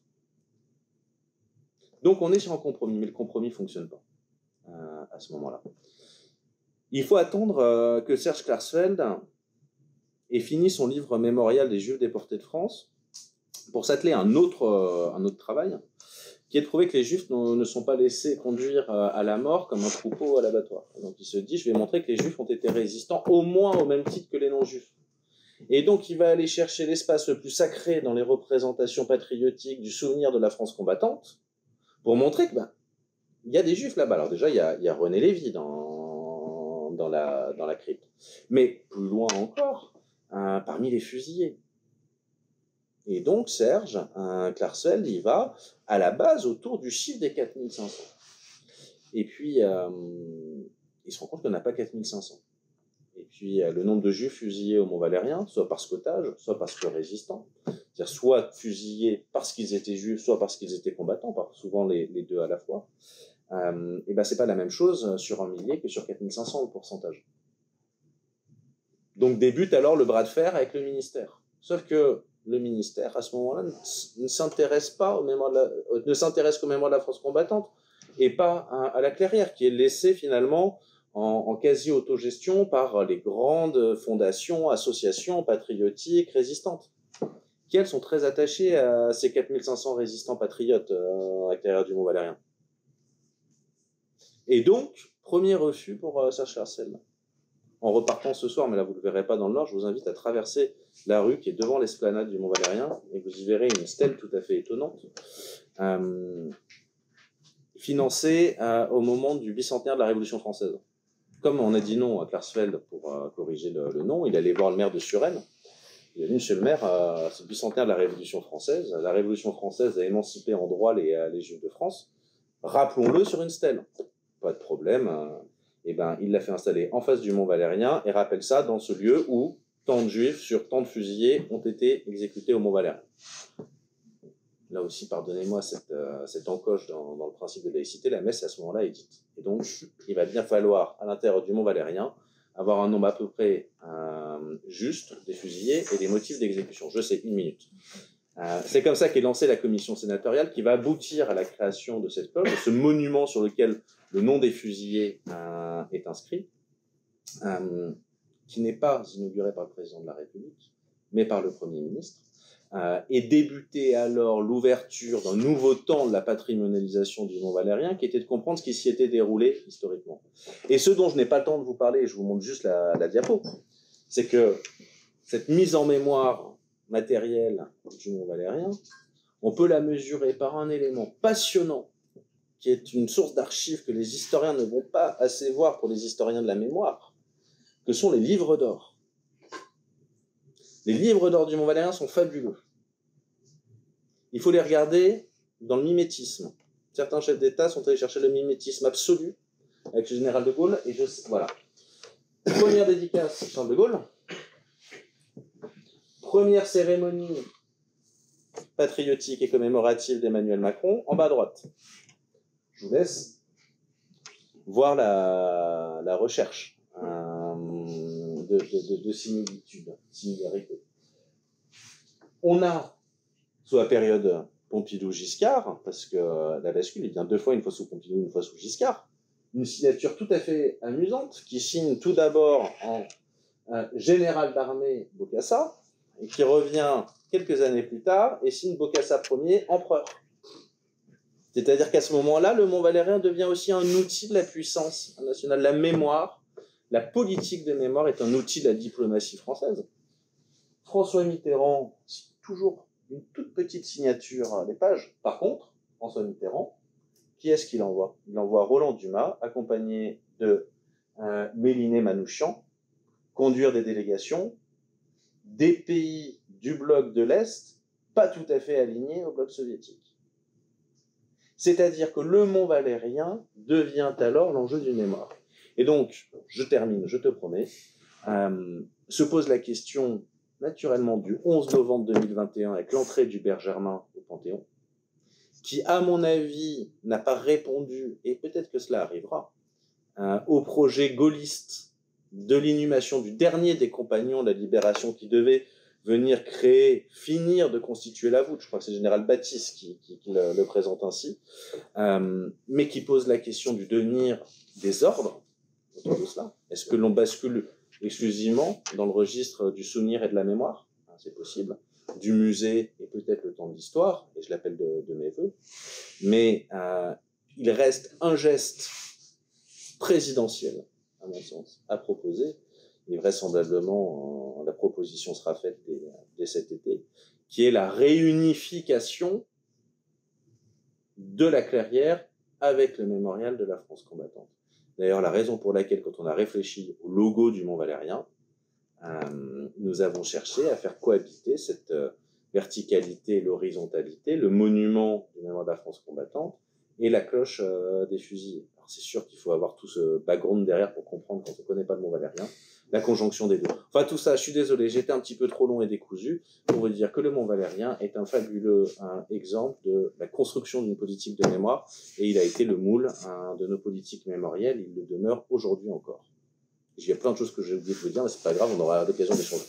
Donc on est sur un compromis, mais le compromis ne fonctionne pas à ce moment-là. Il faut attendre que Serge Klarsfeld ait fini son livre mémorial des Juifs déportés de France pour s'atteler à un autre travail, qui est de prouver que les Juifs ne sont pas laissés conduire à la mort comme un troupeau à l'abattoir. Donc il se dit, je vais montrer que les Juifs ont été résistants au moins au même titre que les non-Juifs. Et donc il va aller chercher l'espace le plus sacré dans les représentations patriotiques du souvenir de la France combattante, pour montrer que il y a des Juifs là-bas. Alors déjà, il y a René Lévy dans la crypte. Mais plus loin encore, parmi les fusillés. Et donc Serge Klarsfeld, il va à la base autour du chiffre des 4500. Et puis, il se rend compte qu'il n'y en a pas 4500. Et puis, le nombre de Juifs fusillés au Mont-Valérien, soit par scotage, soit parce que résistants, c'est-à-dire soit fusillés parce qu'ils étaient juifs, soit parce qu'ils étaient combattants, souvent les deux à la fois, et c'est pas la même chose sur 1 millier que sur 4500 le pourcentage. Donc débute alors le bras de fer avec le ministère. Sauf que le ministère, à ce moment-là, ne s'intéresse pas ne s'intéresse qu'au mémoire de la France combattante et pas à la clairière, qui est laissée finalement en quasi-autogestion par les grandes fondations, associations patriotiques résistantes, qui elles sont très attachées à ces 4500 résistants patriotes à la clairière du Mont-Valérien. Et donc, premier refus pour Serge Klarsfeld. En repartant ce soir, mais là vous ne le verrez pas dans le Nord, je vous invite à traverser la rue qui est devant l'esplanade du Mont-Valérien, et vous y verrez une stèle tout à fait étonnante, financée au moment du bicentenaire de la Révolution française. Comme on a dit non à Klarsfeld pour corriger le nom, il allait voir le maire de Suresnes. Il a dit, monsieur le maire, c'est le bicentenaire de la Révolution française. La Révolution française a émancipé en droit les Juifs de France. Rappelons-le sur une stèle. Pas de problème. Il l'a fait installer en face du Mont-Valérien et rappelle ça dans ce lieu où tant de Juifs sur tant de fusillés ont été exécutés au Mont-Valérien. Là aussi, pardonnez-moi cette encoche dans le principe de laïcité, la messe à ce moment-là est dite. Et donc, il va bien falloir, à l'intérieur du Mont-Valérien, avoir un nombre à peu près juste des fusillés et des motifs d'exécution. Je sais, 1 minute. C'est comme ça qu'est lancée la commission sénatoriale qui va aboutir à la création de cette cloche, de ce monument sur lequel le nom des fusillés est inscrit, qui n'est pas inauguré par le président de la République, mais par le Premier ministre, et débutait alors l'ouverture d'un nouveau temps de la patrimonialisation du Mont-Valérien, qui était de comprendre ce qui s'y était déroulé historiquement. Et ce dont je n'ai pas le temps de vous parler, je vous montre juste la diapo, c'est que cette mise en mémoire matérielle du Mont-Valérien, on peut la mesurer par un élément passionnant, qui est une source d'archives que les historiens ne vont pas assez voir pour les historiens de la mémoire, que sont les livres d'or. Les livres d'or du Mont-Valérien sont fabuleux. Il faut les regarder dans le mimétisme. Certains chefs d'État sont allés chercher le mimétisme absolu avec le général de Gaulle, et voilà. Première dédicace, Charles de Gaulle. Première cérémonie patriotique et commémorative d'Emmanuel Macron, en bas à droite. Je vous laisse voir la recherche de similitude, similarité. On a, sous la période Pompidou-Giscard, parce que la bascule, il vient 2 fois, une fois sous Pompidou, une fois sous Giscard, une signature tout à fait amusante, qui signe tout d'abord en général d'armée Bokassa, et qui revient quelques années plus tard et signe Bokassa Ier empereur. C'est-à-dire qu'à ce moment-là, le Mont-Valérien devient aussi un outil de la puissance nationale. La mémoire, la politique de mémoire est un outil de la diplomatie française. François Mitterrand, toujours une toute petite signature à des pages. Par contre, François Mitterrand, qui est-ce qu'il envoie? Il envoie Roland Dumas, accompagné de Méliné Manouchian, conduire des délégations des pays du bloc de l'Est, pas tout à fait alignés au bloc soviétique. C'est-à-dire que le Mont-Valérien devient alors l'enjeu d'une mémoire. Et donc, je termine, je te promets, se pose la question naturellement du 11 novembre 2021 avec l'entrée d'Hubert Germain au Panthéon, qui, à mon avis, n'a pas répondu, et peut-être que cela arrivera, au projet gaulliste de l'inhumation du dernier des compagnons de la Libération qui devait venir créer, finir de constituer la voûte. Je crois que c'est le général Baptiste qui le présente ainsi, mais qui pose la question du devenir des ordres autour de cela. Est-ce que l'on bascule exclusivement dans le registre du souvenir et de la mémoire? C'est possible. Du musée et peut-être le temps de l'histoire, et je l'appelle de mes voeux. Mais il reste un geste présidentiel, à mon sens, à proposer, et vraisemblablement la proposition sera faite dès cet été, qui est la réunification de la Clairière avec le mémorial de la France combattante. D'ailleurs, la raison pour laquelle, quand on a réfléchi au logo du Mont Valérien, nous avons cherché à faire cohabiter cette verticalité et l'horizontalité, le monument du mémoire de la France combattante et la cloche des fusils. Alors c'est sûr qu'il faut avoir tout ce background derrière pour comprendre quand on ne connaît pas le Mont Valérien, la conjonction des deux. Enfin tout ça, je suis désolé, j'étais un petit peu trop long et décousu pour vous dire que le Mont Valérien est un fabuleux exemple de la construction d'une politique de mémoire et il a été le moule de nos politiques mémorielles, il le demeure aujourd'hui encore. Il y a plein de choses que j'ai oublié de vous dire, mais c'est pas grave, on aura l'occasion d'échanger.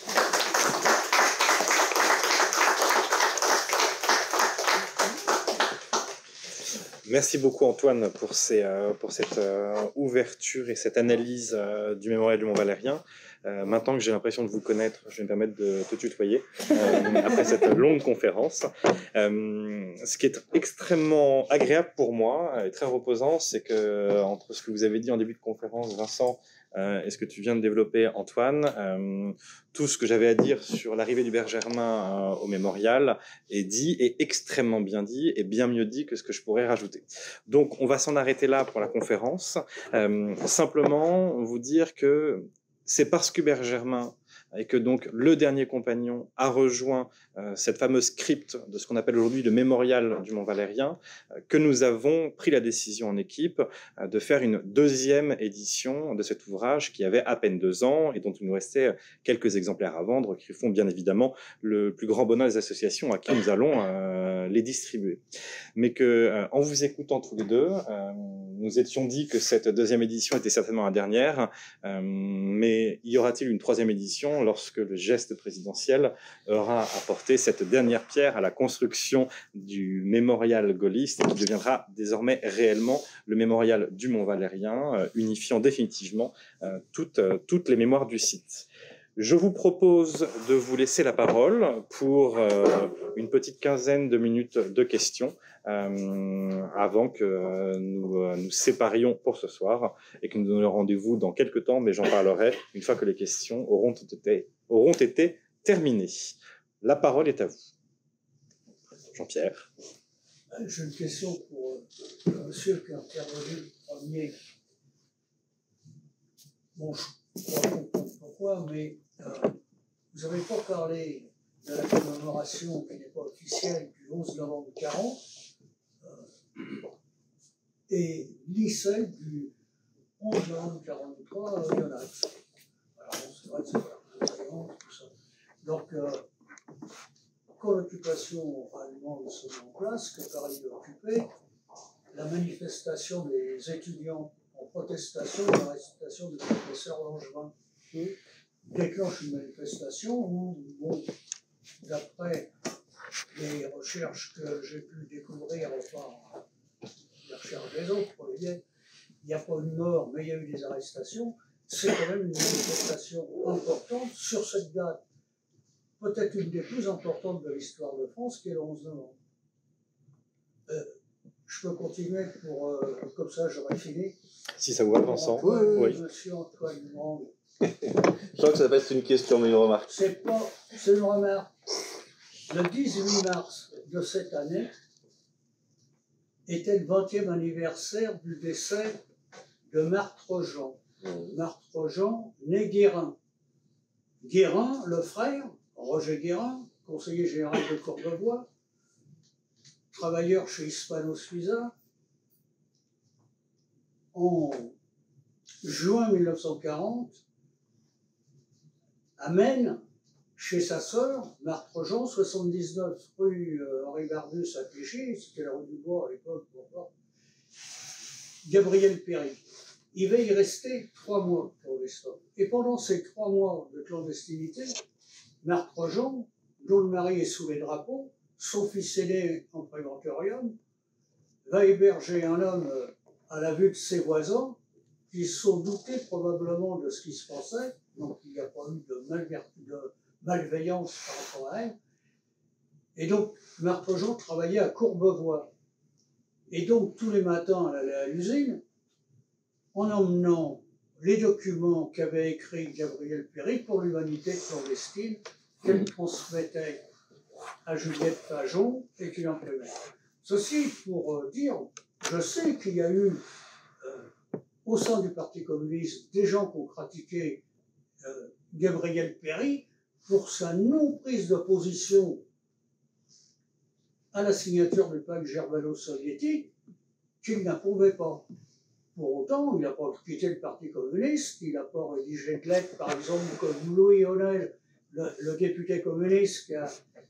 Merci beaucoup Antoine pour cette ouverture et cette analyse du mémorial du Mont Valérien. Maintenant que j'ai l'impression de vous connaître, je vais me permettre de te tutoyer après cette longue conférence. Ce qui est extrêmement agréable pour moi et très reposant, c'est que entre ce que vous avez dit en début de conférence, Vincent, et ce que tu viens de développer, Antoine, tout ce que j'avais à dire sur l'arrivée d'Hubert Germain au mémorial est dit, et extrêmement bien dit, et bien mieux dit que ce que je pourrais rajouter. Donc, on va s'en arrêter là pour la conférence. Simplement, vous dire que c'est parce qu'Hubert Germain et que donc le dernier compagnon a rejoint cette fameuse crypte de ce qu'on appelle aujourd'hui le mémorial du Mont Valérien, que nous avons pris la décision en équipe de faire une deuxième édition de cet ouvrage qui avait à peine 2 ans et dont il nous restait quelques exemplaires à vendre, qui font bien évidemment le plus grand bonheur des associations à qui nous allons les distribuer. Mais que, en vous écoutant tous les deux, nous étions dit que cette deuxième édition était certainement la dernière, mais y aura-t-il une troisième édition lorsque le geste présidentiel aura apporté cette dernière pierre à la construction du mémorial gaulliste et qui deviendra désormais réellement le mémorial du Mont Valérien, unifiant définitivement toutes les mémoires du site. Je vous propose de vous laisser la parole pour une petite quinzaine de minutes de questions avant que nous séparions pour ce soir et que nous donnions rendez-vous dans quelques temps, mais j'en parlerai une fois que les questions auront été terminées. La parole est à vous. Jean-Pierre. J'ai une question pour monsieur qui a intervenu le premier. Bon, je ne comprends pas pourquoi, mais vous n'avez pas parlé de la commémoration qui n'est pas officielle du 11 novembre 40 et ni celle du 11 novembre 43 il y en a. Alors bon, c'est vrai que c'est pas tout ça. Donc, quand l'occupation allemande se met en place, que Paris est occupé, la manifestation des étudiants en protestation de l'arrestation du professeur Langevin déclenche une manifestation où, bon, d'après les recherches que j'ai pu découvrir, enfin, les recherches des autres, pour les vieilles, il n'y a pas eu de mort, mais il y a eu des arrestations. C'est quand même une manifestation importante sur cette date, peut-être une des plus importantes de l'histoire de France, qui est le 11 novembre. Je peux continuer pour, comme ça j'aurai fini. Si ça vous va, Vincent. Oui. Monsieur Antoine Grand. Je crois que ça va être une question, mais une remarque. C'est une remarque. Le 18 mars de cette année était le 20e anniversaire du décès de Marthe Rojan. Marthe Rojan, né Guérin. Guérin, le frère, Roger Guérin, conseiller général de Courbevoie, travailleur chez Hispano Suiza, en juin 1940, amène chez sa sœur, Marthe Projean, 79 rue Henri Barbus à Clichy, c'était la rue du Bois à l'époque, Gabriel Péry. Il va y rester 3 mois clandestin. Et pendant ces 3 mois de clandestinité, Marthe Projean, dont le mari est sous les drapeaux, son fils aîné en préventorium, va héberger un homme à la vue de ses voisins qui se sont doutés probablement de ce qui se passait, donc il n'y a pas eu de malveillance par rapport à elle. Et donc, Marthe Projean travaillait à Courbevoie. Et donc, tous les matins, elle allait à l'usine, en emmenant les documents qu'avait écrits Gabriel Péry pour l'humanité clandestine, qu'elle transmettait à Juliette Fajon et qui imprimait. Ceci pour dire, je sais qu'il y a eu au sein du Parti communiste des gens qui ont critiqué Gabriel Péry pour sa non-prise de position à la signature du pacte germano-soviétique qu'il n'approuvait pas. Pour autant, il n'a pas quitté le Parti communiste, il n'a pas rédigé de lettres, par exemple, comme Louis Honnel, le député communiste qui a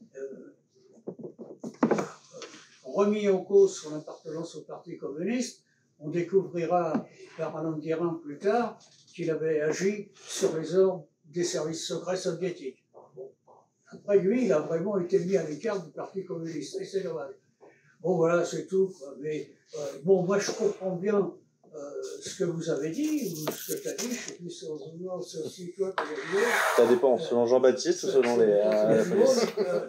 remis en cause son appartenance au Parti communiste. On découvrira par Alain Guérin plus tard qu'il avait agi sur les ordres des services secrets soviétiques. Bon. Après lui, il a vraiment été mis à l'écart du Parti communiste, et c'est dommage. Bon, voilà, c'est tout, quoi. Mais bon, moi, je comprends bien ce que vous avez dit, ou ce que tu as dit, je sais plus si c'est aussi toi qui l'as dit. Ça dépend, selon Jean-Baptiste ou selon la police.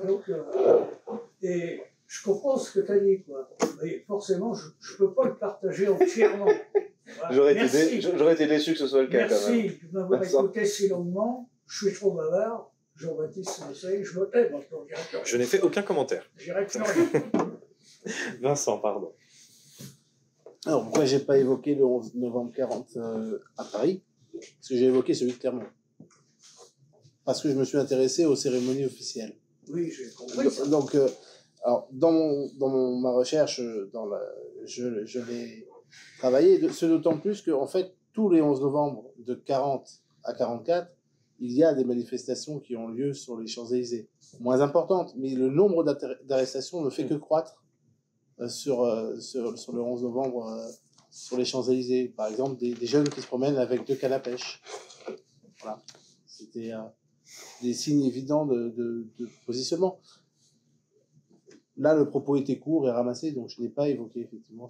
Et je comprends ce que tu as dit, quoi. Mais forcément, je ne peux pas le partager entièrement. Voilà. J'aurais été déçu que ce soit le cas, quand même. Merci de m'avoir écouté si longuement. Je suis trop bavard. Jean-Baptiste Conseil, je me tais maintenant. Je n'ai fait aucun commentaire. J'irai plus rien. Vincent, pardon. Alors, pourquoi j'ai pas évoqué le 11 novembre 40 à Paris? Parce que j'ai évoqué celui de Clermont. Parce que je me suis intéressé aux cérémonies officielles. Oui, j'ai compris ça. Donc, alors, dans ma recherche, je l'ai travaillé, ce d'autant plus que, en fait, tous les 11 novembre de 40 à 44, il y a des manifestations qui ont lieu sur les Champs-Élysées. Moins importantes, mais le nombre d'arrestations ne fait que croître sur le 11 novembre sur les Champs-Élysées. Par exemple, des jeunes qui se promènent avec 2 cannes à pêche. Voilà. C'était des signes évidents de positionnement. Là, le propos était court et ramassé, donc je n'ai pas évoqué effectivement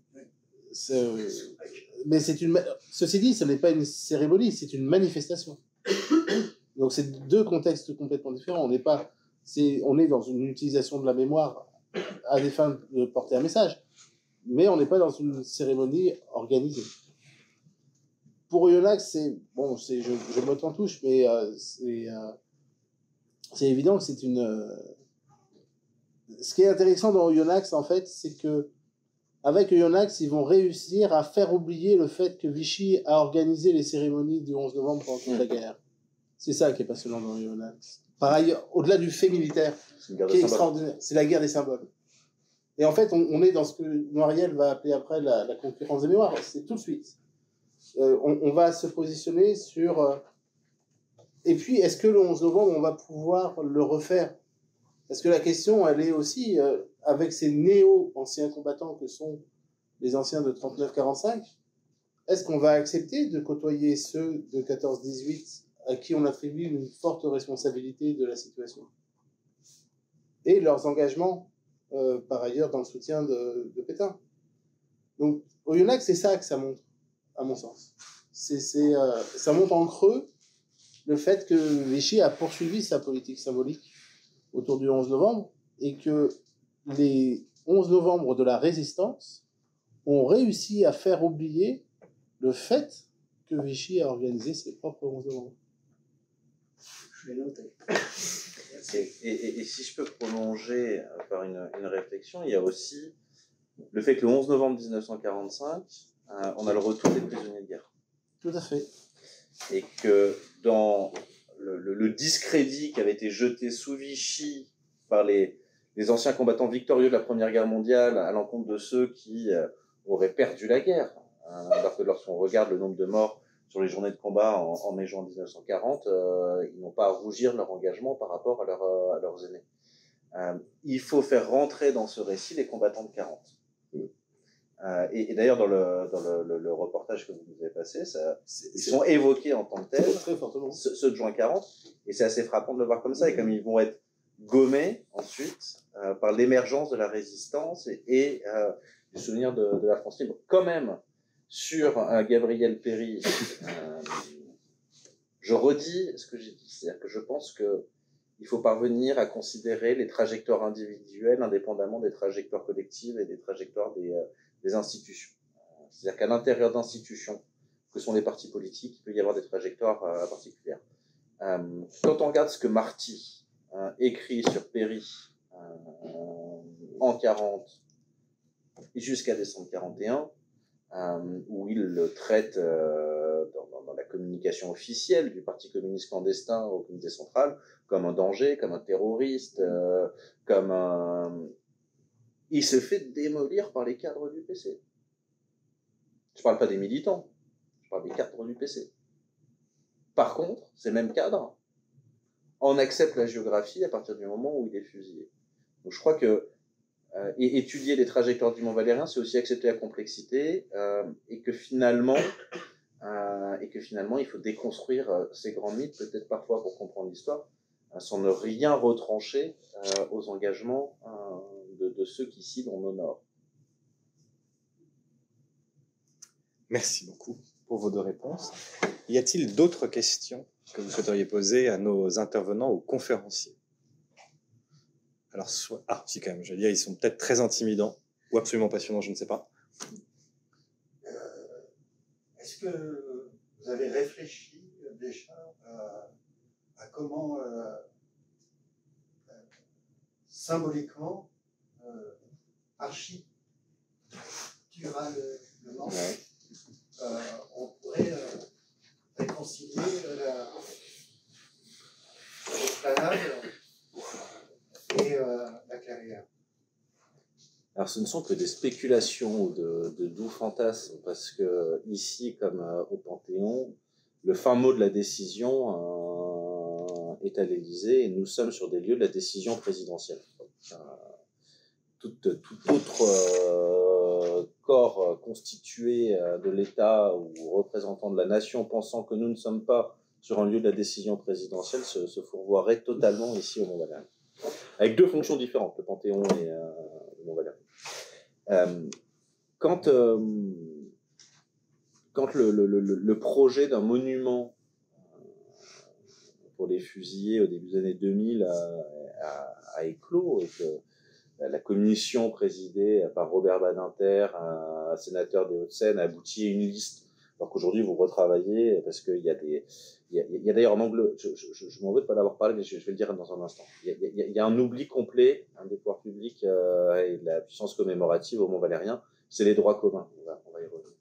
mais ceci dit, ce n'est pas une cérémonie, c'est une manifestation. Donc c'est 2 contextes complètement différents. On est dans une utilisation de la mémoire à des fins de porter un message, mais on n'est pas dans une cérémonie organisée. Pour Oyonnax, je me en touche, mais c'est évident que c'est une. Ce qui est intéressant dans Oyonnax, en fait, c'est que avec Oyonnax, ils vont réussir à faire oublier le fait que Vichy a organisé les cérémonies du 11 novembre pendant toute la guerre. C'est ça qui est passionnant dans Oyonnax. Par ailleurs, au-delà du fait militaire, qui est extraordinaire, c'est la guerre des symboles. Et en fait, on est dans ce que Noiriel va appeler après la concurrence des mémoires. C'est tout de suite. On va se positionner sur... Et puis, est-ce que le 11 novembre, on va pouvoir le refaire? Parce que la question, elle est aussi, avec ces néo-anciens combattants que sont les anciens de 39-45, est-ce qu'on va accepter de côtoyer ceux de 14-18 à qui on attribue une forte responsabilité de la situation? Et leurs engagements, par ailleurs, dans le soutien de Pétain. Donc, Oyonnax, c'est ça que ça montre, à mon sens. Ça montre en creux le fait que Vichy a poursuivi sa politique symbolique autour du 11 novembre et que les 11 novembre de la résistance ont réussi à faire oublier le fait que Vichy a organisé ses propres 11 novembre. Je vais noter. Et si je peux prolonger par une réflexion, il y a aussi le fait que le 11 novembre 1945, on a le retour des prisonniers de guerre. Tout à fait. Et que dans le discrédit qui avait été jeté sous Vichy par les anciens combattants victorieux de la Première Guerre mondiale à l'encontre de ceux qui auraient perdu la guerre, alors que lorsqu'on regarde le nombre de morts sur les journées de combat en mai-juin 1940, ils n'ont pas à rougir de leur engagement par rapport à leurs aînés. Il faut faire rentrer dans ce récit les combattants de 40. Et d'ailleurs, dans le reportage que vous nous avez passé, ils sont évoqués en tant que tels, très fortement. ceux de juin 40, et c'est assez frappant de le voir comme ça, et comme ils vont être gommés ensuite par l'émergence de la résistance et du souvenir de la France libre. Quand même, sur Gabriel Péry, je redis ce que j'ai dit, c'est-à-dire que je pense qu'il faut parvenir à considérer les trajectoires individuelles indépendamment des trajectoires collectives et des trajectoires des institutions. C'est-à-dire qu'à l'intérieur d'institutions, que sont les partis politiques, il peut y avoir des trajectoires particulières. Quand on regarde ce que Marty écrit sur Péry en 40 jusqu'à décembre 41, où il le traite dans la communication officielle du Parti communiste clandestin au comité central comme un danger, comme un terroriste, comme un... Il se fait démolir par les cadres du PC. Je ne parle pas des militants, je parle des cadres du PC. Par contre, ces mêmes cadres en acceptent la géographie à partir du moment où il est fusillé. Donc je crois que et étudier les trajectoires du Mont Valérien, c'est aussi accepter la complexité et que finalement, il faut déconstruire ces grands mythes, peut-être parfois pour comprendre l'histoire, sans ne rien retrancher aux engagements de ceux qu'ici l'on honore. Merci beaucoup pour vos deux réponses. Y a-t-il d'autres questions que vous souhaiteriez poser à nos intervenants ou conférenciers? Alors, si quand même, je veux dire, ils sont peut-être très intimidants ou absolument passionnants, je ne sais pas. Est-ce que vous avez réfléchi déjà à comment symboliquement, architecturalement, on pourrait réconcilier l'esplanade et la clairière? Alors, ce ne sont que des spéculations ou de doux fantasmes, parce que ici, comme au Panthéon, le fin mot de la décision est à l'Élysée, et nous sommes sur des lieux de la décision présidentielle. Tout autre corps constitué de l'État ou représentant de la nation pensant que nous ne sommes pas sur un lieu de la décision présidentielle se fourvoierait totalement ici au Mont-Valérien. Avec deux fonctions différentes, le Panthéon et le Mont-Valérien. Quand le projet d'un monument pour les fusillés au début des années 2000 a éclos, et que la commission présidée par Robert Badinter, un sénateur des Hauts-de-Seine, a abouti à une liste. Alors qu'aujourd'hui, vous retravaillez, parce qu'il y a d'ailleurs un angle, je m'en veux de pas l'avoir parlé, mais je vais le dire dans un instant. Il y a un oubli complet des pouvoirs publics et de la puissance commémorative au Mont-Valérien, c'est les droits communs. On va y revenir.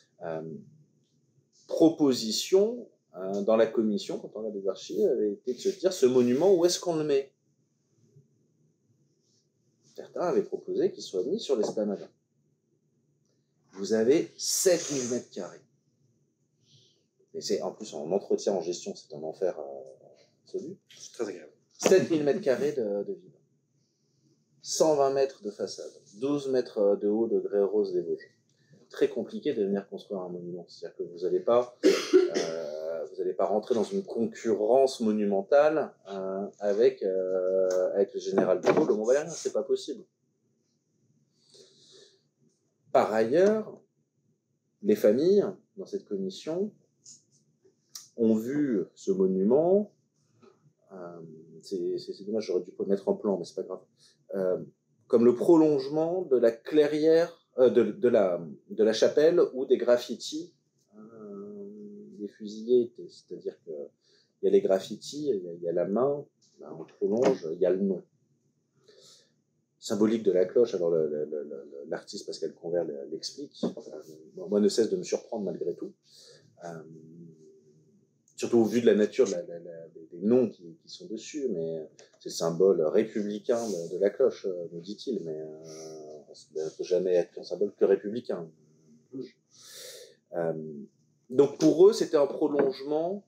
Proposition dans la commission, quand on a des archives, avait été de se dire, ce monument, où est-ce qu'on le met? Certains avaient proposé qu'il soit mis sur l'esplanade. Vous avez 7000 mètres carrés. Et c'est, en plus, en entretien, en gestion, c'est un enfer absolu. C'est très agréable. 7000 mètres carrés de vide. 120 mètres de façade. 12 mètres de haut de grès rose des Vosges. Très compliqué de venir construire un monument. C'est-à-dire que vous n'allez pas rentrer dans une concurrence monumentale avec le général de Gaulle au Mont-Valérien. C'est pas possible. Par ailleurs, les familles, dans cette commission, ont vu ce monument, c'est dommage, j'aurais dû le mettre en plan, mais c'est pas grave, comme le prolongement de la clairière, de la chapelle où des graffitis des fusillés étaient. C'est-à-dire qu'il y a les graffitis, il y a la main, on prolonge, il y a le nom. Symbolique de la cloche, alors l'artiste Pascal Convert l'explique, moi ne cesse de me surprendre malgré tout, surtout au vu de la nature des noms qui sont dessus, mais c'est le symbole républicain de la cloche, nous dit-il, mais ça ne peut jamais être un symbole que républicain. Donc pour eux, c'était un prolongement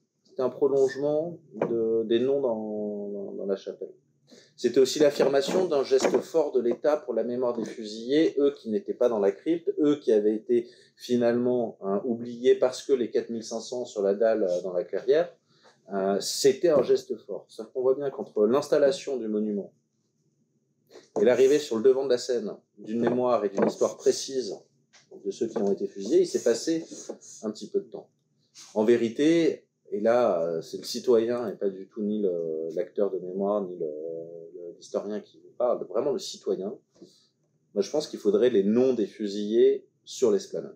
des noms dans la chapelle. C'était aussi l'affirmation d'un geste fort de l'État pour la mémoire des fusillés, eux qui n'étaient pas dans la crypte, eux qui avaient été finalement oubliés parce que les 4500 sur la dalle dans la clairière, c'était un geste fort. Sauf qu'on voit bien qu'entre l'installation du monument et l'arrivée sur le devant de la scène d'une mémoire et d'une histoire précise de ceux qui ont été fusillés, il s'est passé un petit peu de temps. En vérité, et là, c'est le citoyen et pas du tout ni l'acteur de mémoire, ni l'historien qui vous parle, vraiment le citoyen. Moi, je pense qu'il faudrait les noms des fusillés sur l'esplanade.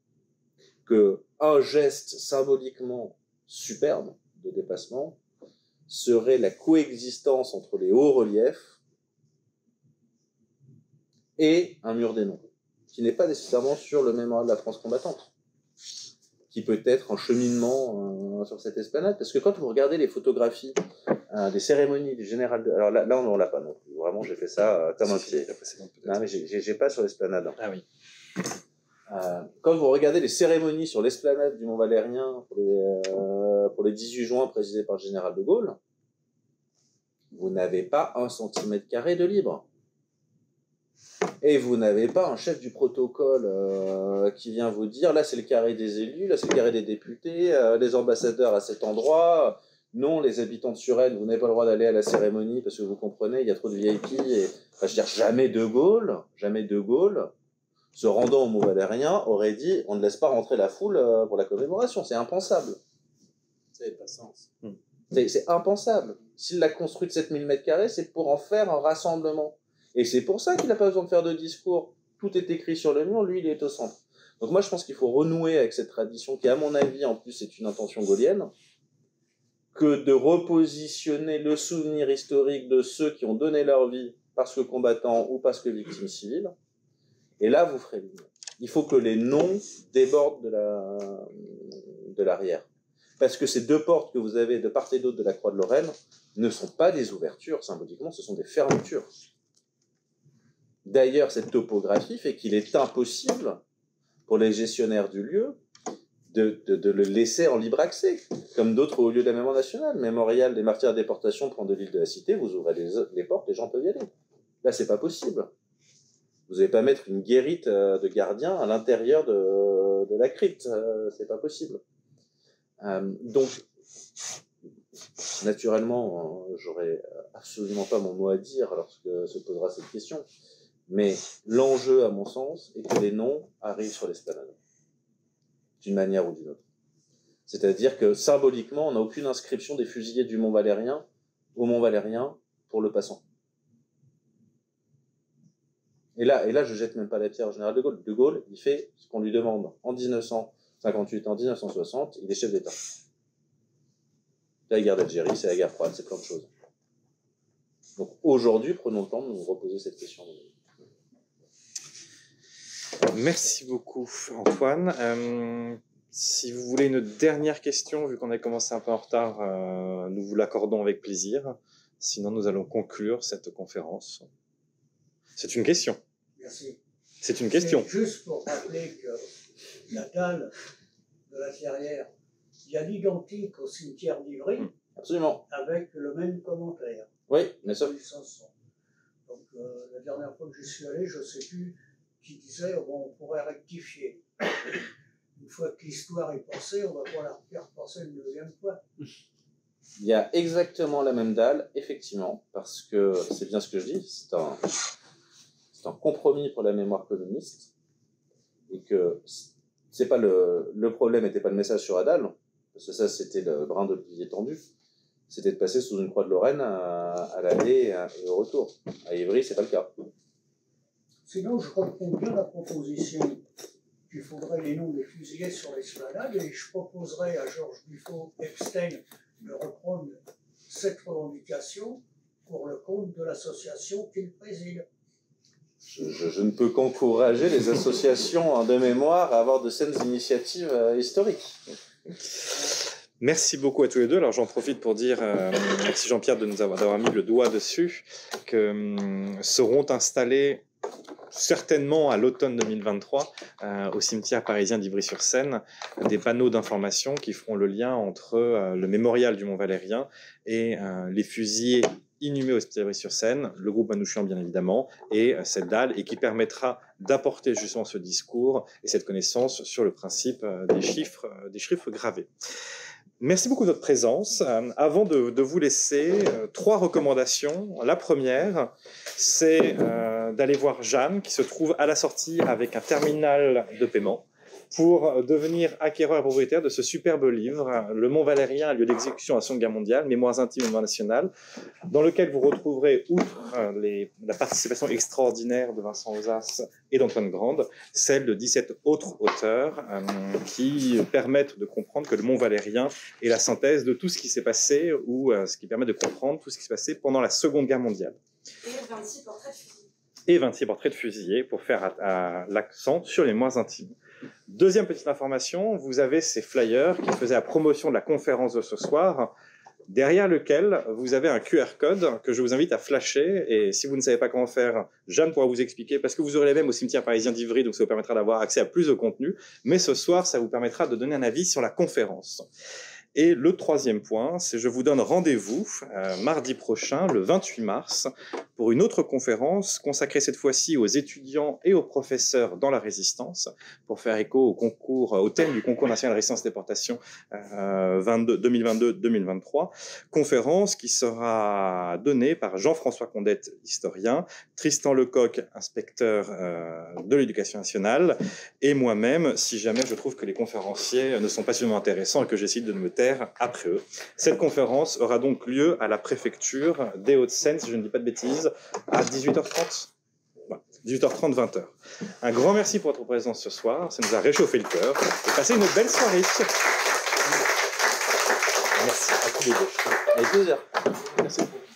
Un geste symboliquement superbe de dépassement serait la coexistence entre les hauts reliefs et un mur des noms, qui n'est pas nécessairement sur le mémorial de la France combattante, qui peut être un cheminement sur cette esplanade, parce que quand vous regardez les photographies des cérémonies du général de... Alors là on l'a pas non plus, vraiment j'ai fait ça comme un pied. Non mais j'ai pas sur l'esplanade. Ah oui. Quand vous regardez les cérémonies sur l'esplanade du Mont Valérien pour les 18 juin présidées par le général de Gaulle, vous n'avez pas 1 cm² de libre. Et vous n'avez pas un chef du protocole qui vient vous dire, là c'est le carré des élus, là c'est le carré des députés, les ambassadeurs à cet endroit, non, les habitants de Suresnes, vous n'avez pas le droit d'aller à la cérémonie parce que vous comprenez, il y a trop de VIP. Enfin, je veux dire, jamais De Gaulle, se rendant au Mont Valérien, aurait dit, on ne laisse pas rentrer la foule pour la commémoration, c'est impensable. Ça n'avait pas de sens. C'est impensable. S'il l'a construit de 7000 m², c'est pour en faire un rassemblement. Et c'est pour ça qu'il n'a pas besoin de faire de discours. Tout est écrit sur le mur, lui, il est au centre. Donc moi, je pense qu'il faut renouer avec cette tradition qui, à mon avis, en plus, est une intention gaulienne, que de repositionner le souvenir historique de ceux qui ont donné leur vie parce que combattants ou parce que victimes civiles. Et là, vous ferez l'union. Il faut que les noms débordent de l'arrière. Parce que ces 2 portes que vous avez de part et d'autre de la Croix de Lorraine ne sont pas des ouvertures, symboliquement, ce sont des fermetures. D'ailleurs, cette topographie fait qu'il est impossible pour les gestionnaires du lieu de le laisser en libre accès, comme d'autres hauts lieux de la mémoire nationale. Mémorial des martyrs de déportation, point de l'île de la Cité, vous ouvrez les portes, les gens peuvent y aller. Là, c'est pas possible. Vous n'allez pas mettre une guérite de gardien à l'intérieur de la crypte, c'est pas possible. Donc, naturellement, j'aurais absolument pas mon mot à dire lorsque se posera cette question. Mais l'enjeu, à mon sens, est que les noms arrivent sur l'esplanade, d'une manière ou d'une autre. C'est-à-dire que, symboliquement, on n'a aucune inscription des fusillés du Mont Valérien au Mont Valérien pour le passant. Et là, je jette même pas la pierre au général de Gaulle. De Gaulle, il fait ce qu'on lui demande en 1958, en 1960, il est chef d'État. C'est la guerre d'Algérie, c'est la guerre froide, c'est plein de choses. Donc aujourd'hui, prenons le temps de nous reposer cette question. Merci beaucoup, Antoine. Si vous voulez une dernière question, vu qu'on a commencé un peu en retard, nous vous l'accordons avec plaisir. Sinon, nous allons conclure cette conférence. C'est une question. Merci. C'est une question. Juste pour rappeler que la dalle de la clairière, il y a l'identique au cimetière d'Ivry, Absolument. avec le même commentaire. Oui, mais ça. 1500. Donc la dernière fois que je suis allé, je ne sais plus qui disait bon, on pourrait rectifier. Une fois que l'histoire est passée, on va pas la faire passer une 2e fois. Il y a exactement la même dalle, effectivement, parce que c'est bien ce que je dis, c'est un compromis pour la mémoire communiste, et que c'est pas le problème n'était pas le message sur la dalle, parce que ça c'était le brin d'olivier tendu, c'était de passer sous une croix de Lorraine à l'aller et au retour. À Ivry, c'est pas le cas. Sinon, je comprends bien la proposition qu'il faudrait les noms des fusillés sur l'esplanade, et je proposerai à Georges Buffo-Epstein de reprendre cette revendication pour le compte de l'association qu'il préside. Je ne peux qu'encourager les associations de mémoire à avoir de saines initiatives historiques. Merci beaucoup à tous les deux. Alors j'en profite pour dire, merci Jean-Pierre d'avoir mis le doigt dessus, que seront installés certainement à l'automne 2023 au cimetière parisien d'Ivry-sur-Seine des panneaux d'information qui feront le lien entre le mémorial du Mont Valérien et les fusillés inhumés au cimetière d'Ivry-sur-Seine, le groupe Manouchian bien évidemment, et cette dalle, et qui permettra d'apporter justement ce discours et cette connaissance sur le principe des chiffres gravés. Merci beaucoup de votre présence. Avant de vous laisser, 3 recommandations. La première, c'est d'aller voir Jeanne, qui se trouve à la sortie avec un terminal de paiement, pour devenir acquéreur et propriétaire de ce superbe livre, Le Mont Valérien, un lieu d'exécution à la Seconde Guerre mondiale, Mémoires intimes et mémoire nationale, dans lequel vous retrouverez, outre la participation extraordinaire de Vincent Ozas et d'Antoine Grande, celle de 17 autres auteurs qui permettent de comprendre que le Mont Valérien est la synthèse de tout ce qui s'est passé, ou ce qui permet de comprendre tout ce qui s'est passé pendant la Seconde Guerre mondiale. Et 26 portraits de fusillés pour faire l'accent sur les mémoires intimes. Deuxième petite information, vous avez ces flyers qui faisaient la promotion de la conférence de ce soir, derrière lequel vous avez un QR code que je vous invite à flasher, et si vous ne savez pas comment faire, Jeanne pourra vous expliquer, parce que vous aurez les mêmes au cimetière parisien d'Ivry, donc ça vous permettra d'avoir accès à plus de contenu, mais ce soir, ça vous permettra de donner un avis sur la conférence. Et le troisième point, c'est je vous donne rendez-vous mardi prochain, le 28 mars, pour une autre conférence consacrée cette fois-ci aux étudiants et aux professeurs dans la résistance, pour faire écho au thème du concours national de résistance et déportation 2022-2023, conférence qui sera donnée par Jean-François Condette, historien, Tristan Lecoq, inspecteur de l'éducation nationale, et moi-même, si jamais je trouve que les conférenciers ne sont pas suffisamment intéressants et que j'essaie de me taire après eux. Cette conférence aura donc lieu à la préfecture des Hauts-de-Seine, si je ne dis pas de bêtises, à 18h30. Voilà, 18h30, 20h. Un grand merci pour votre présence ce soir, ça nous a réchauffé le cœur, et passez une belle soirée. Merci à tous les deux. Avec plaisir. Merci beaucoup.